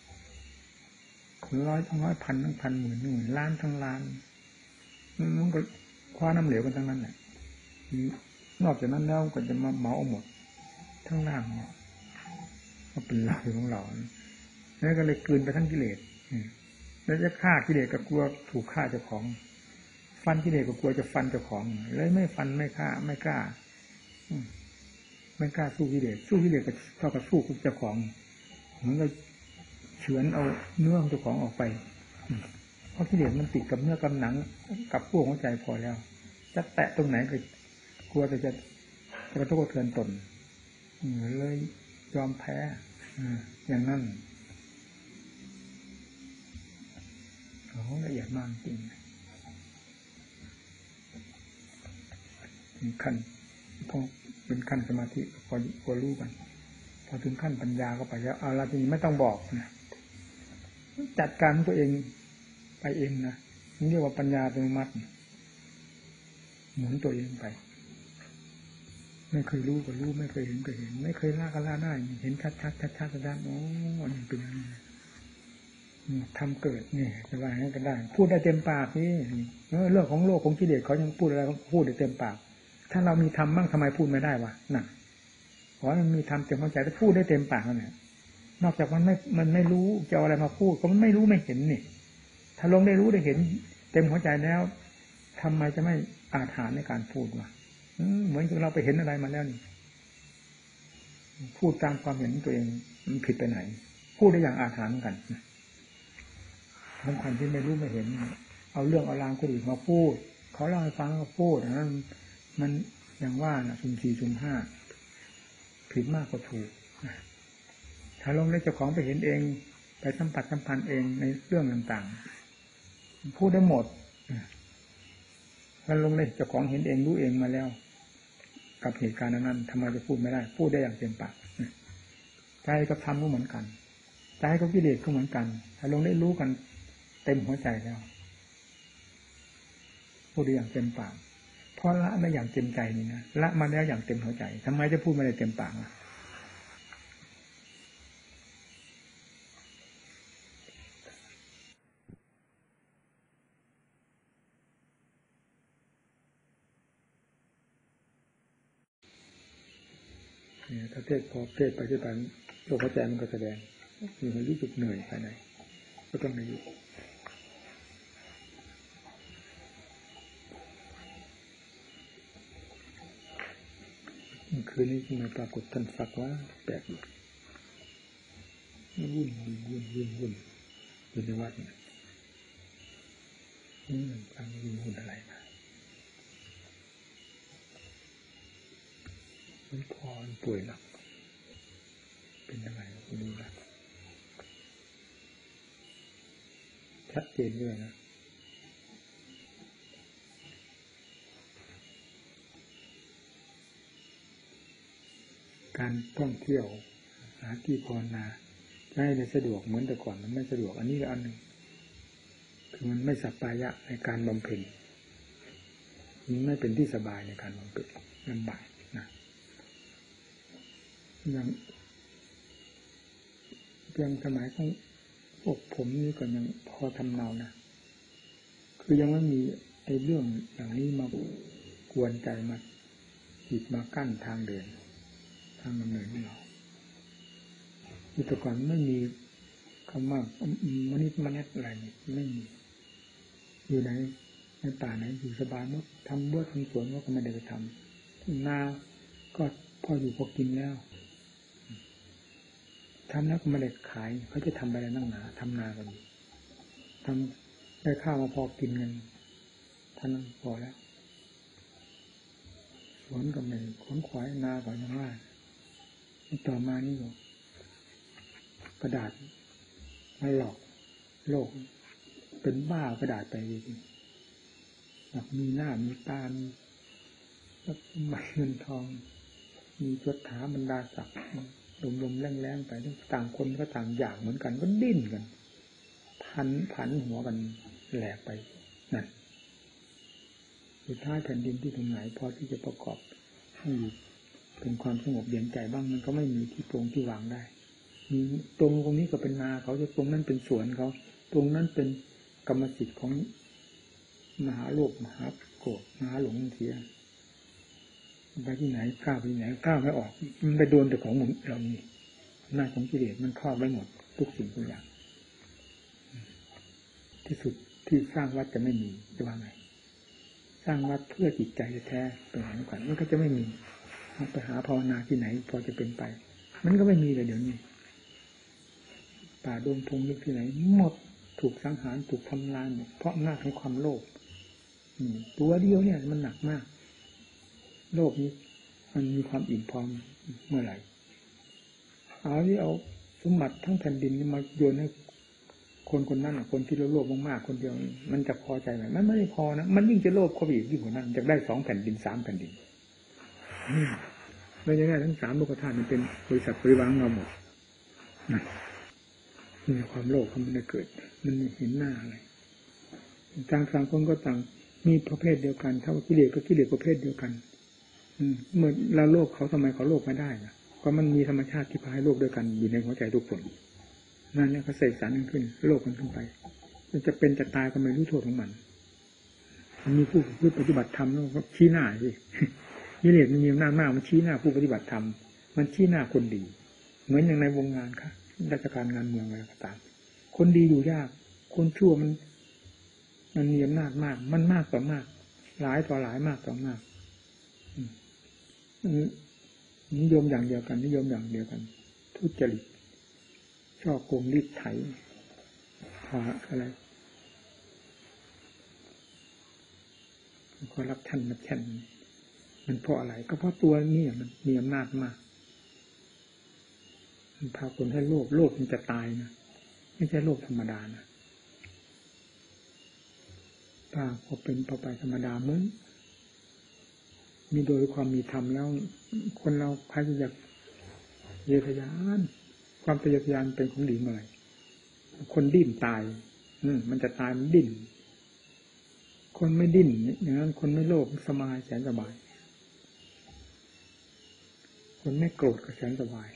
ร้อยทั้งร้อยพันทั้งพันหมื่นล้านทั้งล้านมันก็คว้าน้ำเหลวกันทั้งนั้นแหละนอกจากนั้นแล้วก็จะมาเหมาเอาหมดทั้งล่างเนี่ยก็เป็นเราของเราแล้วก็เลยกลืนไปทั้งกิเลสแล้วจะฆ่ากิเลสก็กลัวถูกฆ่าเจ้าของฟันกิเลสก็กลัวจะฟันเจ้าของเลยไม่ฟันไม่ฆ่าไม่กล้าไม่กล้าสู้กิเลสก็เท่ากับสู้กับเจ้าของเหมือนกับเฉือนเอาเนื้อของเจ้าของออกไปเพราะกิเลสมันติดกับเนื้อกับหนังกับพวกหัวใจพอแล้วจะแตะตรงไหนก็กลัวจะกระทบกระเทือนตนเลยยอมแพ้อย่างนั้นโอ้ละเอียดมากจริงขั้นพอเป็นขั้นสมาธิพอรู้กันพอถึงขั้นปัญญาก็ไปแล้วเอาละทีนี้ไม่ต้องบอกนะจัดการตัวเองไปเองนะนี่เรียกว่าปัญญาอัตโนมัติหมุนตัวเองไปไม่เคยรู้ก็รู้ไม่เคยเห็นก็เห็นไม่เคยล่าก็ล่าได้เห็นชัดโอ้มันเป็นอย่างนี้ทำเกิดนี่จะว่าให้กันได้พูดได้เต็มปากนี่เรื่องของโลกของกิเลสเขายังพูดอะไรเขาพูดได้เต็มปากถ้าเรามีธรรมบ้างทำไมพูดไม่ได้วะน่ะขอให้มันมีธรรมเต็มหัวใจแล้วพูดได้เต็มปากนั่นแหละนอกจากมันไม่รู้จะเอาอะไรมาพูดก็มันไม่รู้ไม่เห็นนี่ถ้าลงได้รู้ได้เห็นเต็มหัวใจแล้วทำไมจะไม่อาถรรพ์ในการพูดวะเหมือนกับเราไปเห็นอะไรมาแล้วนี่พูดตามความเห็นตัวเองมันผิดไปไหนพูดได้อย่างอาถรรพ์กันทำความที่ไม่รู้ไม่เห็นเอาเรื่องเอาราวคนอื่นมาพูดเขาเล่าให้ฟังก็พูดนั้นมันอย่างว่าน่ะสุ่มสี่สุ่มห้าผิดมากกว่าถูกถ้าลงได้เจ้าของไปเห็นเองไปสัมผัสสัมพันธ์เองในเรื่องต่างๆพูดได้หมดถ้าลงได้เจ้าของเห็นเองรู้เองมาแล้วกับเหตุการณ์นั้นทำไมจะพูดไม่ได้พูดได้อย่างเต็มปากใจกับธรรมก็เหมือนกันใจกับกิเลสก็เหมือนกันถ้าลงได้รู้กันเต็มหัวใจแล้วพูดได้อย่างเต็มปากเพราะละได้อย่างเต็มใจนี่นะละมาแล้วอย่างเต็มหัวใจทำไมจะพูดไม่ได้เต็มปากถ้าเทศพอเทศไปที่ไปโลกใจมันก็แสดงมีความรู้สึกเหนื่อยภายในก็ต้องในคืนนี้ที่มาปรากฏท่านสักว่าแปลกวุ่นอยู่ในวัดเนี่ยฟังวุ่นอะไรมามันพอป่วยหนักเป็นยังไงคุณดูนะชัดเจนด้วยนะการท่องเที่ยวหาที่ภาวนาให้ได้สะดวกเหมือนแต่ก่อนมันไม่สะดวกอันนี้ก็อันหนึ่งคือมันไม่สัปปายะในการบำเพ็ญมันไม่เป็นที่สบายในการบำเพ็ญลำบากนะอย่างเพียงสมัยของพวกผมนี่ก็ยังพอทำเนานะคือยังไม่มีไอ้เรื่องอย่างนี้มากวนใจมาจิตมากั้นทางเดินทางดำเนินของเราแต่ก่อนไม่มีคำว่ามนิษมนัสอะไรไม่มีอยู่ไหนในป่าไหนอยู่สบายมดทำเบื้อทำสวนก็ไม่ได้ไปทำนาก็พออยู่พอกินแล้วทำแล้วก็ไม่ได้ขายเขาจะทำอะไรนั่งหนาทำนากันทำได้ข้าวมาพอกินเงินท่านพอแล้วสวนก็ไม่ขนขวายนาก็ยังว่าต่อมานี่ก็กระดาษมาหลอกโลกเป็นบ้ากระดาษไปจริงๆมีหน้ามีตามีแล้วมีเงินทองมียศถาบรรดาศักดิ์ลมๆแรงๆไปต่างคนก็ต่างอยากเหมือนกันก็ดิ้นกันผันหัวกันแหลกไปนั่นสุดท้ายแผ่นดินที่ตรงไหนพอที่จะประกอบให้เป็นความสงบเย็นใจบ้างมันก็ไม่มีที่ตรงที่วางได้มีตรงนี้ก็เป็นนาเขาจะตรงนั้นเป็นสวนเขาตรงนั้นเป็นกรรมสิทธิ์ของมหาโลภมหาโกรธมหาหลงเสียไปที่ไหนก้าวไปที่ไหนก้าวไม่ออกมันไปโดนแต่ของเรานี่ หน้าของกิเลสมันครอบไว้หมดทุกสิ่งทุกอย่างที่สุดที่สร้างวัดจะไม่มีจะว่าไงสร้างวัดเพื่อจิตใจแท้เป็นอย่างนั้นก่อนมันก็จะไม่มีไปหาภาวนาที่ไหนพอจะเป็นไปมันก็ไม่มีเลยเดี๋ยวนี้ป่าดงพงลึกที่ไหนหมดถูกสังหารถูกทำลายหมดเพราะอำนาจของความโลภตัวเดียวเนี่ยมันหนักมากโลภนี้มันมีความอิ่มพอเมื่อไหร่เอาสมบัติทั้งแผ่นดินมาโยนให้คนคนนั้นคนที่โลภมากๆคนเดียวมันจะพอใจไหมมันไม่ได้พอนะมันยิ่งจะโลภเข้าไปอีกยิ่งกว่านั้นจะได้2 แผ่นดิน 3 แผ่นดินไม่ได้ทั้ง3 โลกธาตุมันเป็นบริษัทบริวารเราหมดนี่ความโลภมันได้เกิดมันเห็นหน้าอะไรต่างคนก็ต่างมีประเภทเดียวกันถ้าว่ากิเลสก็กิเลสประเภทเดียวกันเมื่อเราโลภเขาทำไมเขาโลภไม่ได้นะก็มันมีธรรมชาติที่พาให้โลภด้วยกันอยู่ในหัวใจทุกคนนั่นเนี่ยเขาเสกสรรขึ้นโลภกันขึ้นไปมันจะเป็นจะตายก็ไม่รู้โทษของมันมีผู้ปฏิบัติธรรมแล้วก็ชี้หน้าสิกิเลสมันมีอำนาจมากมันชี้หน้าผู้ปฏิบัติธรรมมันชี้หน้าคนดีเหมือนอย่างในวงงานค่ะราชการงานเมืองอะไรก็ตามคนดีอยู่ยากคนชั่วมันมีอำนาจมากมันมากต่อมากหลายต่อหลายมากต่อมากนิยมอย่างเดียวกันนิยมอย่างเดียวกันทุจริตชอบโกงรีดไถอะไรคอร์รัปชันมาแข่งมันเพราะอะไรก็เพราะตัวนี้มันมีอำนาจมากมันพาคนให้โลภมันจะตายนะไม่ใช่โลภธรรมดานะถ้าพอเป็นพอไปธรรมดาเหมือนมีโดยความมีธรรมแล้วคนเราพยายามเยียวยาความทะเยอทะยานเป็นของดีเมื่อไหร่คนดิ้นตายมันจะตายมันดิ้นคนไม่ดิ้นอย่างนั้นคนไม่โลภสบายแสนสบายคนไม่โกรธก็แสนสบาย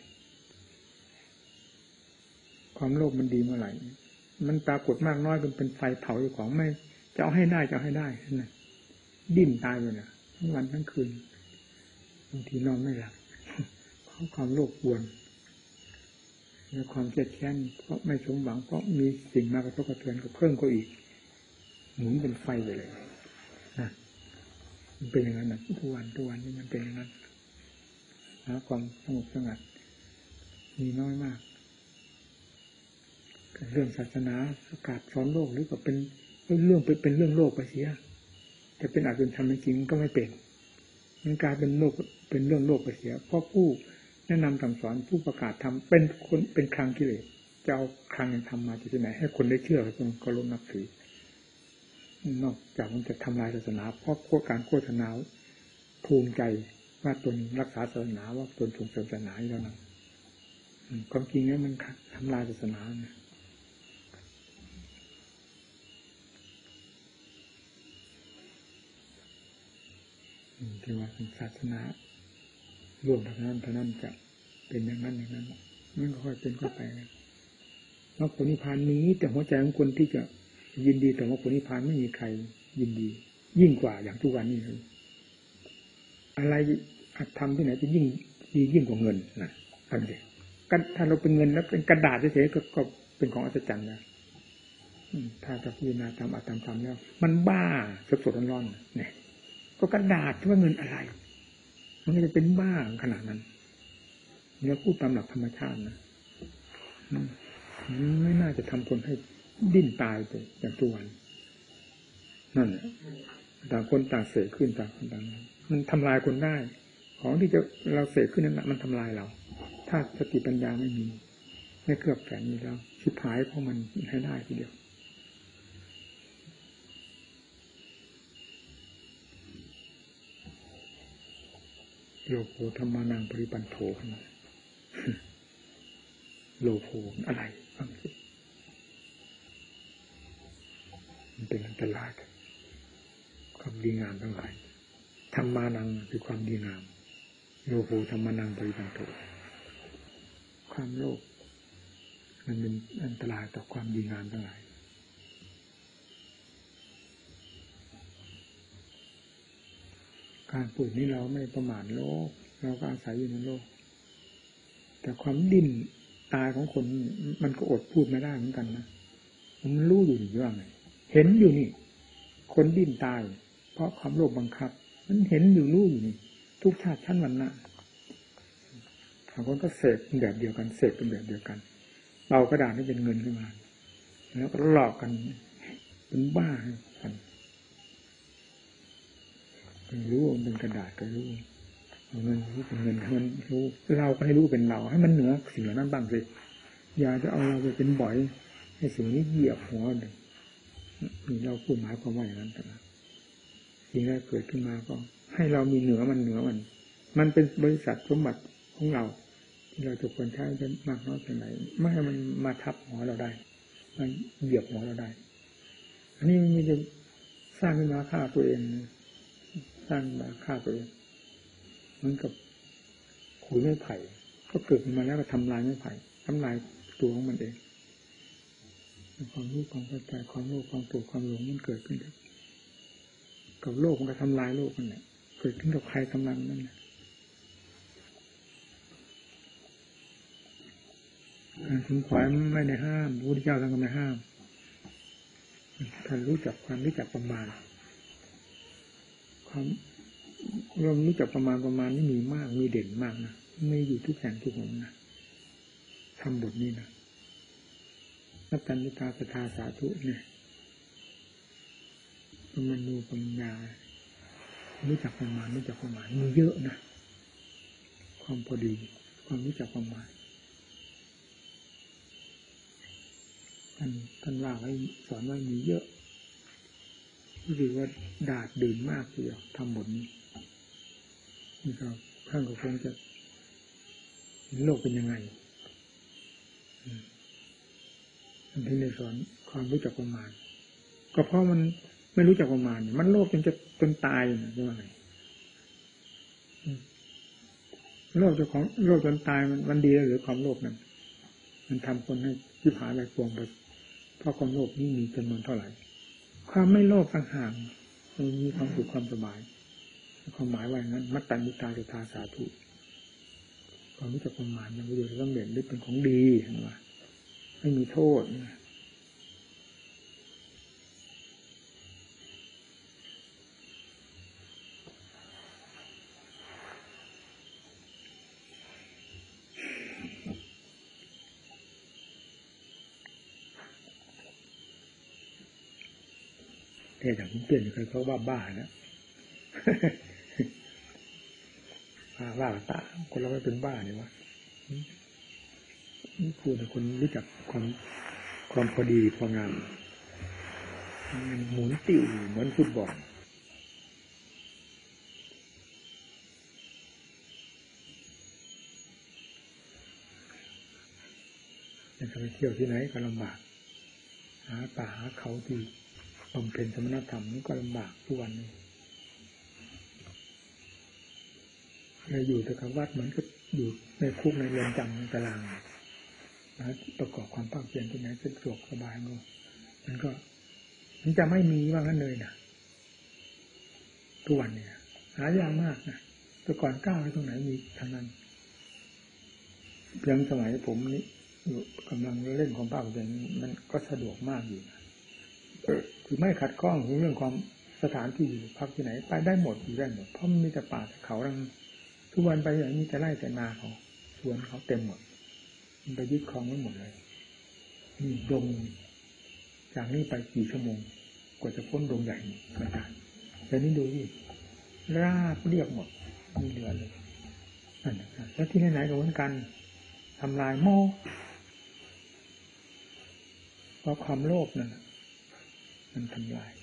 ความโลภมันดีเมื่อไหร่มันปรากฏมากน้อยเป็นไฟเผาอยู่ของไม่จะเอาให้ได้จะเอาให้ได้นั่นดิ้นตายเลยนะทั้งวันทั้งคืนบางทีนอนไม่หลับเพราะความโลภกวนและความเครียดแค้นเพราะไม่สมหวังเพราะมีสิ่งมากระทบกระเทือนก็เพิ่มก็อีกหมุนเป็นไฟไปเลยนะมันเป็นอย่างนั้นนะทุกวันนี่มันเป็นอย่างนั้นหาความสงบสงัดมีน้อยมากเรื่องศาสนาประกาศสอนโลกหรือก็เป็นเรื่องโลกไปเสียแต่เป็นอาจเป็นธรรมจริงก็ไม่เป็นมันกลายเป็นโลกเป็นเรื่องโลกไปเสียเพราะผู้แนะนำสั่งสอนผู้ประกาศธรรมเป็นคนเป็นคลังกิเลสจะเอาคลังแห่งธรรมมาจากที่ไหนให้คนได้เชื่อจนเคารพนับถือนอกจากมันจะทำลายศาสนาเพราะการโฆษณาภูมิใจว่าตนรักษาศาสนาว่าตนส่งเสริมศาสนาอยู่แล้วนะความจริงแล้วมันทำลายศาสนานะที่ว่าศาสนารวมเท่านั้นจะเป็นอย่างนั้นมันค่อยเป็นค่อยไปมรรคผลนิพพานมีแต่หัวใจของคนที่จะยินดีแต่มรรคผลนิพพานไม่มีใครยินดียิ่งกว่าอย่างทุกวันนี้เลยอะไรทำที่ไหนจะยิ่งดียิ่งกว่าเงินนะทำสิถ้าเราเป็นเงินแล้วเป็นกระดาษเฉยๆก็เป็นของอัศจรรย์นะถ้าจะพิจารณาตามอัตตามธรรมแล้วมันบ้าสดๆร้อนๆเนี่ยก็กระดาษที่ว่าเงินอะไรมันก็จะเป็นบ้าขนาดนั้นเนี่ยพูดตามหลักธรรมชาตินะไม่น่าจะทำคนให้ดิ้นตายไปอย่างทุกวันนั่นต่างคนต่างเสกขึ้นต่างคนต่างมันทำลายคนได้ของที่จะเราเสกขึ้นนั้นมันทำลายเราถ้าสติปัญญาไม่มีไม่เคลือบแฝงนี้แล้วชิบหายเพราะมันให้ได้ทีเดียวโลโภธรรมานังปริปันโธโลโภอะไรฟังสิมันเป็นอันตรายความดีงามทั้งหลายธรรมานังคือความดีงามโลโภธรรมานังปริปันโธความโลภมันเป็นอันตรายต่อความดีงามทั้งหลายการพูดนี้เราไม่ประมาทโลกเราก็อาศัยอยู่ในโลกแต่ความดิ้นตายของคนมันก็อดพูดไม่ได้เหมือนกันนะมันรู้อยู่ว่าไงเห็นอยู่นี่คนดิ้นตายเพราะความโลภบังคับมันเห็นอยู่รู้อยู่นี่ทุกชาติชั้นวรรณะบางคนก็เสกเป็นแบบเดียวกันเสกเป็นแบบเดียวกันเอากระดาษให้เป็นเงินขึ้นมาแล้วก็หลอกกันเป็นบ้ากันรู้ว่ามันเป็นกระดาษก็รู้เงินรู้เป็นเงินมันรู้เราก็ให้รู้เป็นเราให้มันเหนือสิ่งเหล่านั้นบ้างสิอย่าจะเอาเราไปเป็นบ่อยให้สิ่งนี้เหยียบหัวเลยนี่เราพูดหมายความว่าอย่างนั้นแต่ละสิ่งที่เกิดขึ้นมาก็ให้เรามีเหนือมันมันเป็นบริษัทสมบัติของเราที่เราจะควรใช้จะมากน้อยเพียงไหนไม่ให้มันมาทับหัวเราได้มันเหยียบหัวเราได้อันนี้มันจะสร้างขึ้นมาฆ่าตัวเองสร้างมาฆ่าตัวเองเหมือนกับขุยไม้ไผ่ก็เกิดขึ้นมาแล้วก็ทำลายไม้ไผ่ทำลายตัวของมันเองความรู้ความเข้าใจความโลภความโกรธความหลงมันเกิดขึ้นกับโลกมันก็ทำลายโลกมันเนี่ยเกิดขึ้นกับใครทำลายนั่นแหละถึงขวายไม่ได้ห้ามพระพุทธเจ้าท่านก็ไม่ห้ามท่านรู้จักความรู้จักประมาณความเรื่องรู้จักประมาณนี่มีมากมีเด่นมากนะไม่อยู่ทุกแห่งทุกหนนะทำบทนี้นะนับตันติตาสทาสาธุเนี่ยมนูปัญญารู้จักประมาณมีเยอะนะความพอดีความรู้จักประมาณท่านว่าไว้สอนไว้มีเยอะรู้สึกว่าดาดดื่นมากทีเดียวทำบทนี้นี่ก็ท่านก็คงจะโลกเป็นยังไงที่ในสอนความรู้จักประมาณก็เพราะมันไม่รู้จักประมาณมันโลภจนตายนะใช่ไหมโลภจนตายมันดีหรือความโลภนั้นมันทำคนให้ชิบหายไปปวงไปเพราะความโลภนี่มีจำนวนเท่าไหร่ความไม่โลภต่างหากมันมีความสุขความสบายความหมายว่าอย่างนั้นมัตตัญญิตาสุทาสาธุความรู้จักประมาณมันประโยชน์สำเร็จหรือเป็นของดีเห็นไหมไม่มีโทษแต่อย่างผมเปลี่ยนเคยเขาว่าบ้านะบ้าตาคนเราไม่เป็นบ้าเนี่ยวะนี่พูดแต่คนรู้จักความพอดีพองามมันหมุนติ้วเหมือนฟุตบอลจะไปเที่ยวที่ไหนก็ลำบากหาป่าหาเขาที่บำเพ็ญสมณธรรมนี่ก็ลำบากทุกวันนี้เราอยู่แต่กับวัดเหมือนกับอยู่ในคุกในเรือนจำในตารางนะประกอบความภาคเพียรที่ไหนสะดวกสบายมันจะไม่มีว่างั้นเลยนะทุกวันเนี่ยหายากมากนะแต่ก่อนก้าวไปตรงไหนมีทางนั้นเพียงสมัยผมนี้อยู่กำลังเล่นความภาคเพียรมันก็สะดวกมากอยู่คือไม่ขัดข้องเรื่องความสถานที่อยู่พักที่ไหนไปได้หมดอยู่ได้หมดเพราะมันมีแต่ป่าแต่เขาทุกวันไปอย่างนี้จะไล่แต่นาเขาสวนเขาเต็มหมดมันไปยึดครองไว้หมดเลยนี่ดงจากนี้ไปกี่ชั่วโมงกว่าจะพ้นดงใหญ่ไม่ได้แต่นี่ดูดิราบเรียบหมดมีเหลือเลยแล้วที่ไหนๆก็เหมือนกันทำลายโม่เพราะความโลภนั่นมันทำลาย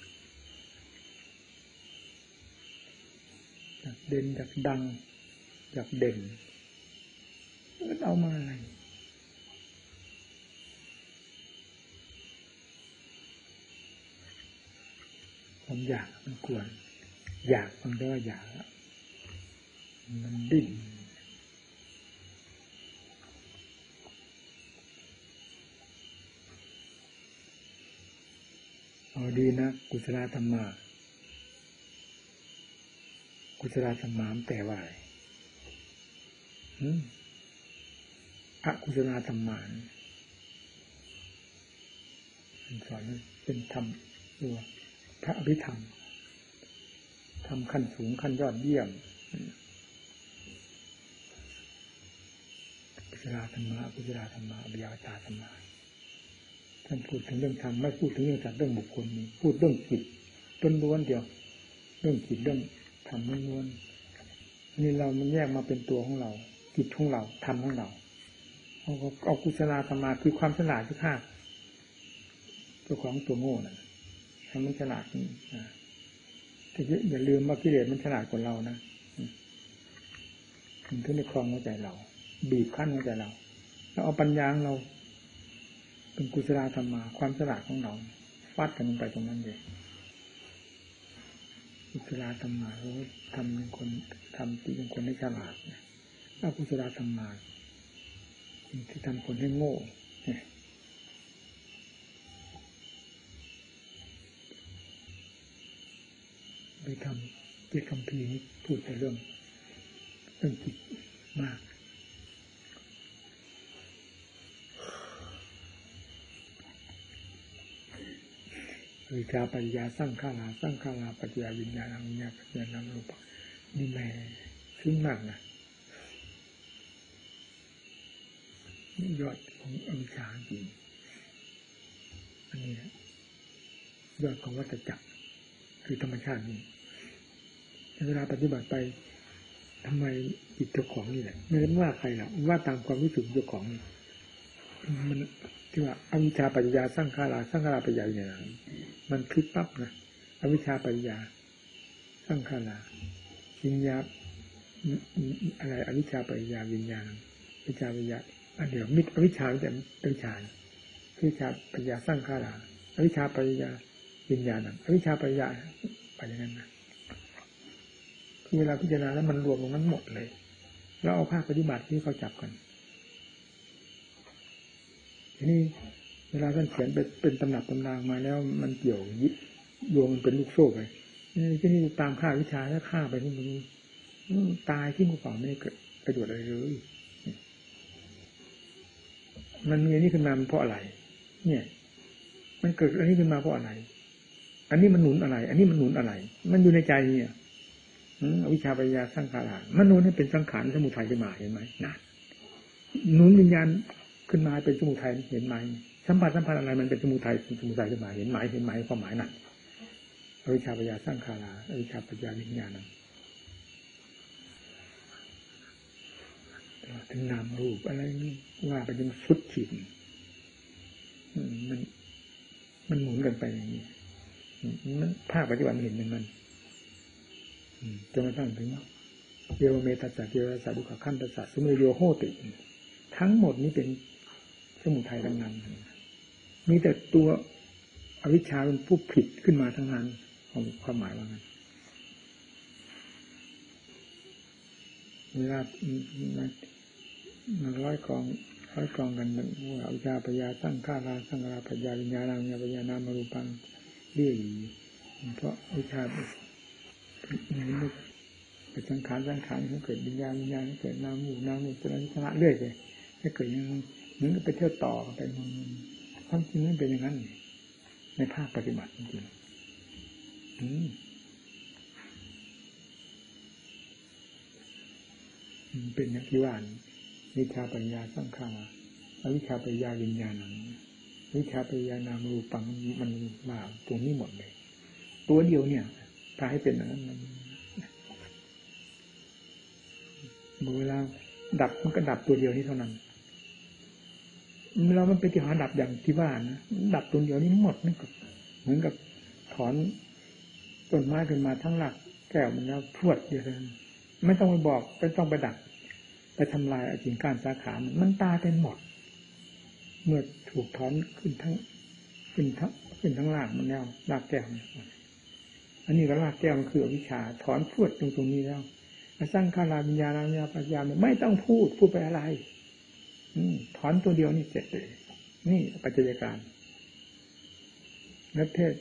อยากเด่นอยากดังอยากเด่นเอามาอะไรความอยากมันกวนอยากมันก็อยากมันดิ้นเอาดีนะกุศลธรรมะกุศลธรรมะแปลว่าอะไรอกุศลธรรมะสอนเป็นธรรมตัวพระอภิธรรมทำขั้นสูงขั้นยอดเยี่ยมกุศลธรรมะกุศลธรรมะวิยาจาธรรมะท่านพูดถึงเรื่องธรรมไม่พูดถึงเรื่องสัตว์เรื่องบุคคลนี้พูดเรื่องจิตล้วนๆเดียวเรื่องจิตเรื่องธรรมล้วนๆนี่เรามันแยกมาเป็นตัวของเราจิตของเราธรรมของเราเอากุศลธรรมะคือความฉลาดที่ข้าเจ้าของตัวโง่น่ะทำมันฉลาดแต่อย่าลืมว่ากิเลสมันฉลาดกว่าเรานะมันขึ้นในครองหัวใจเราบีบคั้นหัวใจเราแล้วเอาปัญญาของเราเป็นกุศลธรรมะความฉลาดของเราฟาดกันลงไปตรงนั้นเลยกุศลธรรมะเราทำเป็นคนทำจิตเป็นคนให้ฉลาดเอากุศลธรรมะที่ทำคนให้โง่ไปทำที่คัมภีร์นี้พูดแต่เรื่องจิตมากวิชาปัญญาสร้างข้าราปัญญาวิญญาณวิญญาณปัญญานามรูปนี่แม่ซึ้งมากนะยอดของอวิชชาจริงอันนี้นะยอดของวัฏจักรคือธรรมชาตินี่เวลาปฏิบัติไปทำไมจิตเจ้าของนี่แหละไม่ได้ว่าใครหรอกว่าตามความรู้สึกเจ้าของมันที่ว่าอวิชชาปัญญาสร้างข้าราปัญญาเนี่ยนะมันพลิกปั๊บนะอวิชชาปัญญาสร้างข้าราวิญญาอะไรอวิชชาปัญญาวิญญาณวิชาปัญญาอันเดียวมิตรอวิชชาแต่วิชาวิชาปัญญาสร้างข้าราอวิชชาปัญญาวิญญาณอวิชชาปัญญาไปอย่างนั้นนะคือเวลาพิจารณาแล้วมันรวมตรงนั้นหมดเลยแล้วเอาภาคปฏิบัติที่เขาจับกันทีนี้เวลาท่านเขียนเป็นตำหนักตำนางมาแล้วมันเกี่ยวยิบโยงมันเป็นลูกโซ่ไปที่นี่ตามค่าวิชาแล้วฆ่าไปที่มันตายที่มือเปล่าไม่ได้เกิดประโยชน์อะไรเลยมันมีอันนี้ขึ้นมาเพราะอะไรเนี่ยมันเกิดอันนี้ขึ้นมาเพราะอะไรอันนี้มันหนุนอะไรอันนี้มันหนุนอะไรมันอยู่ในใจเนี่ยอวิชชาปัญญาสร้างขารามันหนุนให้เป็นสังขารสมุทัยขึ้นมาเห็นไหมนะหนุนวิญญาณขึ้นมาเป็นสมุทัยเห็นไหมสัมผัสอะไรมันเป็นสมุทัยขึ้นมาเห็นไหมความหมายนั่นอวิชชาปัญญาสร้างขาราอวิชชาปัญญาวิญญาณนั้นถึงนามรูปอะไรนี่ว่าไปจนสุดขีดมันหมุนกันไปอย่างนี้มันภาคปฏิบัติเห็นมันจนกระทั่งถึงเยโวเมตัสสะเยโวสัสดุขขันตัสสะสมุทโยโหติทั้งหมดนี้เป็นสมุทัยทั้งนั้นมีแต่ตัวอวิชชาเป็นผู้ผิดขึ้นมาทั้งนั้นความหมายว่างั้นเวลามันร้อยกองกันมันว่าอวิชชาปัญญาสร้างข้าราปัญญาวิญญาณปัญญานามรูปังเรื่อยเพราะอวิชชาเป็นสังขารให้เกิดวิญญาณให้เกิดนามรูปเป็นอนิจจ์เรื่อยเลยให้เกิดอย่างนั้นเหมือนกับไปเที่ยวต่อไปความจริงมันเป็นอย่างนั้นในภาคปฏิบัติจริงเป็นอย่างที่ว่าวิชาปัญญาสร้างข้าราวิชาปัญญาวิญญาณวิชาปัญญานามรูปังมันมาตรงนี้หมดเลยตัวเดียวเนี่ยถ้าให้เป็นอย่างนั้นเวลาดับมันก็ดับตัวเดียวนี้เท่านั้นเรามันเป็นที่หาดับอย่างที่ว่านะดับตัวเดียวนี้หมดนั่นก็เหมือนกับถอนต้นไม้ขึ้นมาทั้งหลักแก้วมันแล้วพรวดเดียวกันไม่ต้องไปบอกไม่ต้องไปดับไปทำลายกิ่งก้านสาขามันตายไปหมดเมื่อถูกถอนขึ้นทั้งรากมันแล้วรากแก้วอันนี้ก็รากแก้วมันคืออวิชชาถอนพรวดตรงนี้แล้วสร้างขาราวิญญาณปัญญาไม่ต้องพูดไปอะไรถอนตัวเดียวนี่เสร็จเลยนี่ปัจจัยการนักเทศ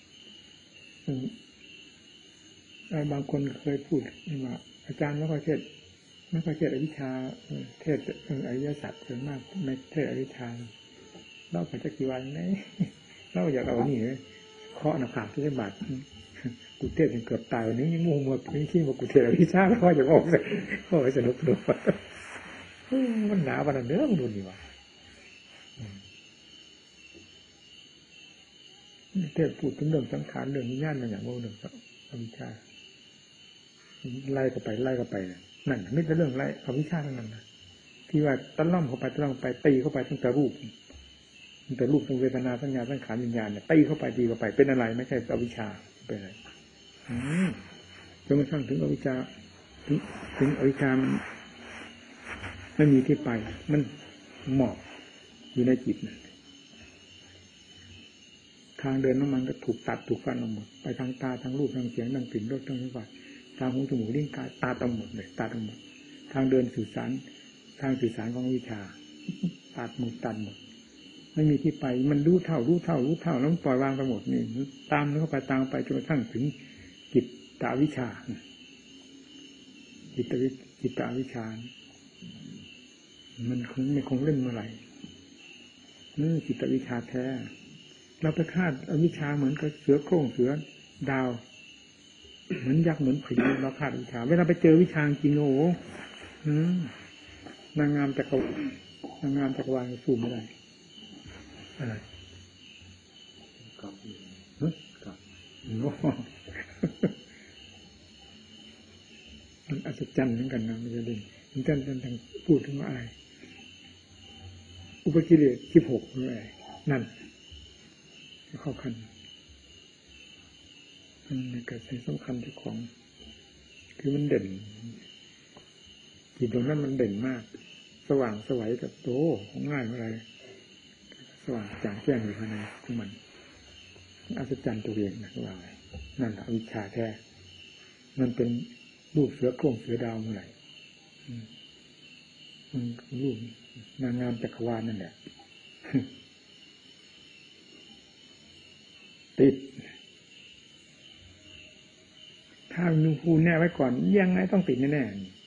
บางคนเคยพูดว่าอาจารย์ไม่ค่อยเทศอวิชชาเทศอริยสัจส่วนมากไม่เทศอวิชชาเราปัจจัยวันไหนเราอยากเอานี่เลยคเคาะหน้าผากที่ได้บาดกูเทศจนเกือบตายวันนี้ยังงูหมดนี่ขี้มากูเทศอะไรพี่ชาแล้วพ่อจะบอกเลยพ่อไปสนุกมันหนาวขนาดเนื้อมันดูนี่วะเทศพูดถึงเรื่องสังขารเรื่องวิญญาณมันอย่างว่าเรื่องอวิชชาไล่ก็ไปนั่นไม่ใช่เรื่องไล่อวิชชาทั้งนั้นนะที่ว่าตะล่อมเข้าไปตีเข้าไปตั้งแต่รูปตั้งเวทนาสัญญาสังขารวิญญาณเนี่ยตีเข้าไปตีเข้าไปเป็นอะไรไม่ใช่อวิชชาเป็นอะไรจนกระทั่งถึงอวิชชาถึงอวิชชามันไม่มีที่ไปมันหมอบอยู่ในจิตนะทางเดินน้ำมันก็ถูกตัดถูกฟันออกหมดไปทางตาทางรูปทางเสียงทางกลิ่นรสทางสัมผัสทางหูจมูกลิ้นกายตาทั้งหมดเลยตาทั้งหมดทางเดินสื่อสารทางสื่อสารของวิชาตัดหมดไม่มีที่ไปมันรู้เท่าแล้วปล่อยวางไปหมดนี่ตามเข้าไปตามไปจนกระทั่งถึงจิตตวิชาจิตวิชามันคงเล่นเมื่อไหร่จิตวิชาแท้เราไปคาดอวิชชาเหมือนกับเสือโคร่งเสือดาวเหมือนยักษ์เหมือนผีเราคาดวิชาเวลาไปเจอวิชาจริงโอ้โหนางงามจักรวาลสู้ไม่ได้อะไรกับมันอัศจรรย์เหมือนกันนะมันจะเด่นมันท่านพูดถึงว่าอะไรอุปกิเลส16นี่อะไรนั่นเข้าคันมันเกิดสิ่งสำคัญที่ของคือมันเด่นจิตตรงนั้นมันเด่นมากสว่างสวัยกับโตของง่ายอะไรสว่างจางแจ้งอยู่ภายในของมันอัศจรรย์ตัวเองนะว่าไงนั่นแหละวิชาแท้มันเป็นรูปเสือโคร่งเสือดาวเมื่อไหร่มันรูปนางงามจักรวาลนั่นแหละติดถ้ามีภูแน่ไว้ก่อนยังไงต้องติดแน่แน่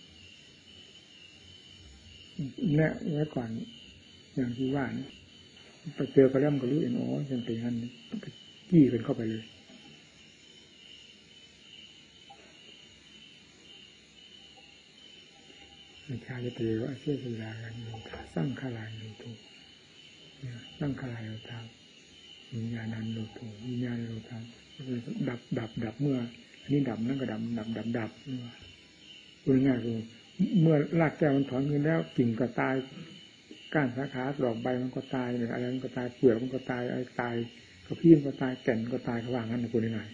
ไว้ก่อนอย่างที่ว่านี่ไปเจอก็เริ่มก็รู้เองอ๋อยังเป็นงั้นไปจี้กันเข้าไปเลยวิชาจะเตะว่าเชื่อสุรากันโยธาสร้างขลายโลโทสร้างขลายโลธาวิญญาณันโลโทวิญญาณโลธาดับเมื่ออันนี้ดับนั่นก็ดับพูดง่ายๆคือเมื่อรากแก้วมันถอนเงินแล้วกิ่งก็ตายก้านสาขาดอกใบมันก็ตายอะไรมันก็ตายเปลือกมันก็ตายอะไรตายกระพี้มันก็ตายแก่นก็ตายเขาว่างั้นนะพูดง่าย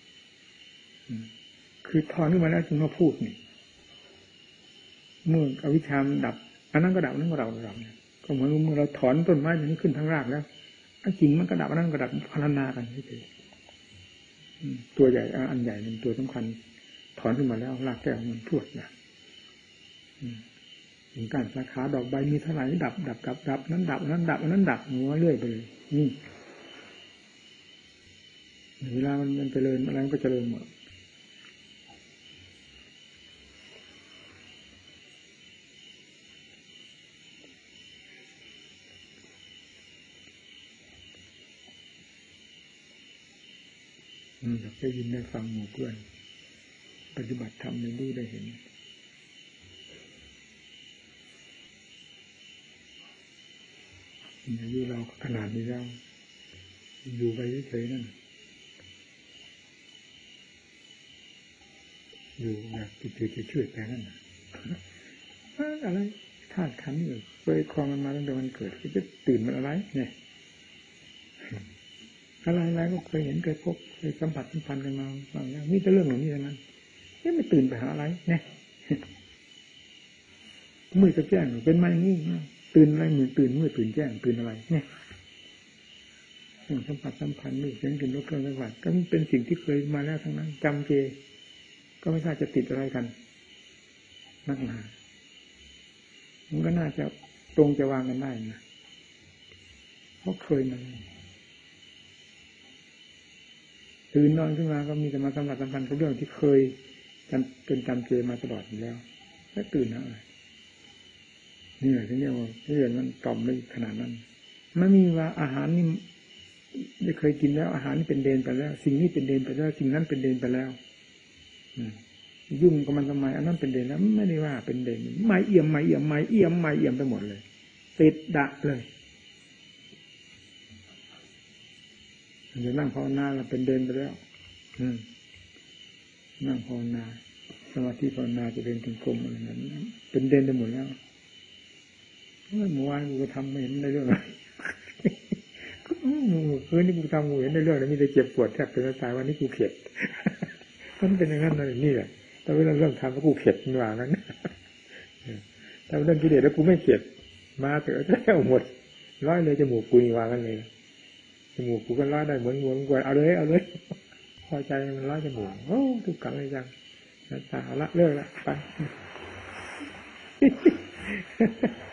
ๆคือถอนขึ้นมาแล้วจึงมาพูดนี่เมื่ออวิชชามันดับอันนั้นก็ดับอันนั้นก็ดับก็เหมือนเมื่อเราถอนต้นไม้อย่างนี้ขึ้นทั้งรากแล้วกิ่งมันก็ดับอันนั้นก็ดับพรรณนากันเฉยตัวใหญ่อันใหญ่เป็นตัวสำคัญถอนขึ้นมาแล้วรากแก้วมันพรวดนะถึงการสาขาดอกใบมีเท่าไหร่ดับนั้นดับนั้นดับนั้นดับหัวเรื่อยไปเลยนี่เวลามันเจริญอะไรก็เจริญหมดได้ยินได้ฟังหมู่เพื่อนปฏิบัติธรรมได้รู้ได้เห็นอายุเราขนาดนี้แล้วอยู่ไปเฉยๆนั่นอยู่แบบจืดๆไปนั่นอะไรธาตุขันธ์อยู่เคยคลองมันมาตั้งแต่วันเกิดจะตื่นมันอะไรเนี่ยอะไรก็เคยเห็นเคยพบเคยสัมผัสสัมพันธ์กันมาบางอย่างนี่จะเรื่องหนึ่งนี่ทั้งนั้นไม่ตื่นไปหาอะไรเนี่ยมือจะแจ้งเป็นมาอย่างนี้ตื่นอะไรมือตื่นมือตื่นแจ้งตื่นอะไรเนี่ยสัมผัสสัมพันธ์นี่เสียงกลิ่นรสเครื่องสัมผัสก็เป็นสิ่งที่เคยมาแล้วทั้งนั้นจำเจก็ไม่ทราบจะติดอะไรกันนักหนามันก็น่าจะตรงจะวางกันได้นะเพราะเคยมาตื่นนอนขึ้นมาก็มีแต่มาสัมผัสสัมพันธ์กับเรื่องที่เคยเป็นจำเจมาตลอดอยู่แล้วแล้วตื่นนะนี่แหละที่เรียกว่าที่เรียนมันต่อมได้ขนาดนั้นไม่มีว่าอาหารนี่ได้เคยกินแล้วอาหารนี่เป็นเดนไปแล้วสิ่งนี้เป็นเดนไปแล้วสิ่งนั้นเป็นเดนไปแล้วยุ่งกับมันทำไมอันนั้นเป็นเดนแล้วไม่ได้ว่าเป็นเดนไม่เอี่ยมไม่เอี่ยมไม่เอี่ยมไม่เอี่ยมไปหมดเลยติดดักเลยเดี๋ยวนั่งภาวนาเราเป็นเดนไปแล้วนั่งภาวนาสมาธิภาวนาจะเดินถึงกรมอะไรนั้นเป็นเดนไปหมดแล้วเมื่อวานกูทำไม่เห็นในเรื่องอะไรคืนนี้กูทำกูเห็นในเรื่องแล้วมีแต่เจ็บปวดแทบเป็นตายวันนี้กูเข็ดมันเป็นอย่างนั้นเลยนี่แหละแต่เวลาเรื่องทำแล้วกูเข็ดมันว่างั้นแต่เรื่องกิเลสแล้วกูไม่เข็ดมาเถอะแล้วหมดร้อยเลยจมูกกูนี่ว่างั้นเลยจมูกกูก็ร้อยได้เหมือนงวงกวนเอาเลยพอใจมันร้อยจมูกโอ้ทุกขังเลยจังตาละเลิกละไป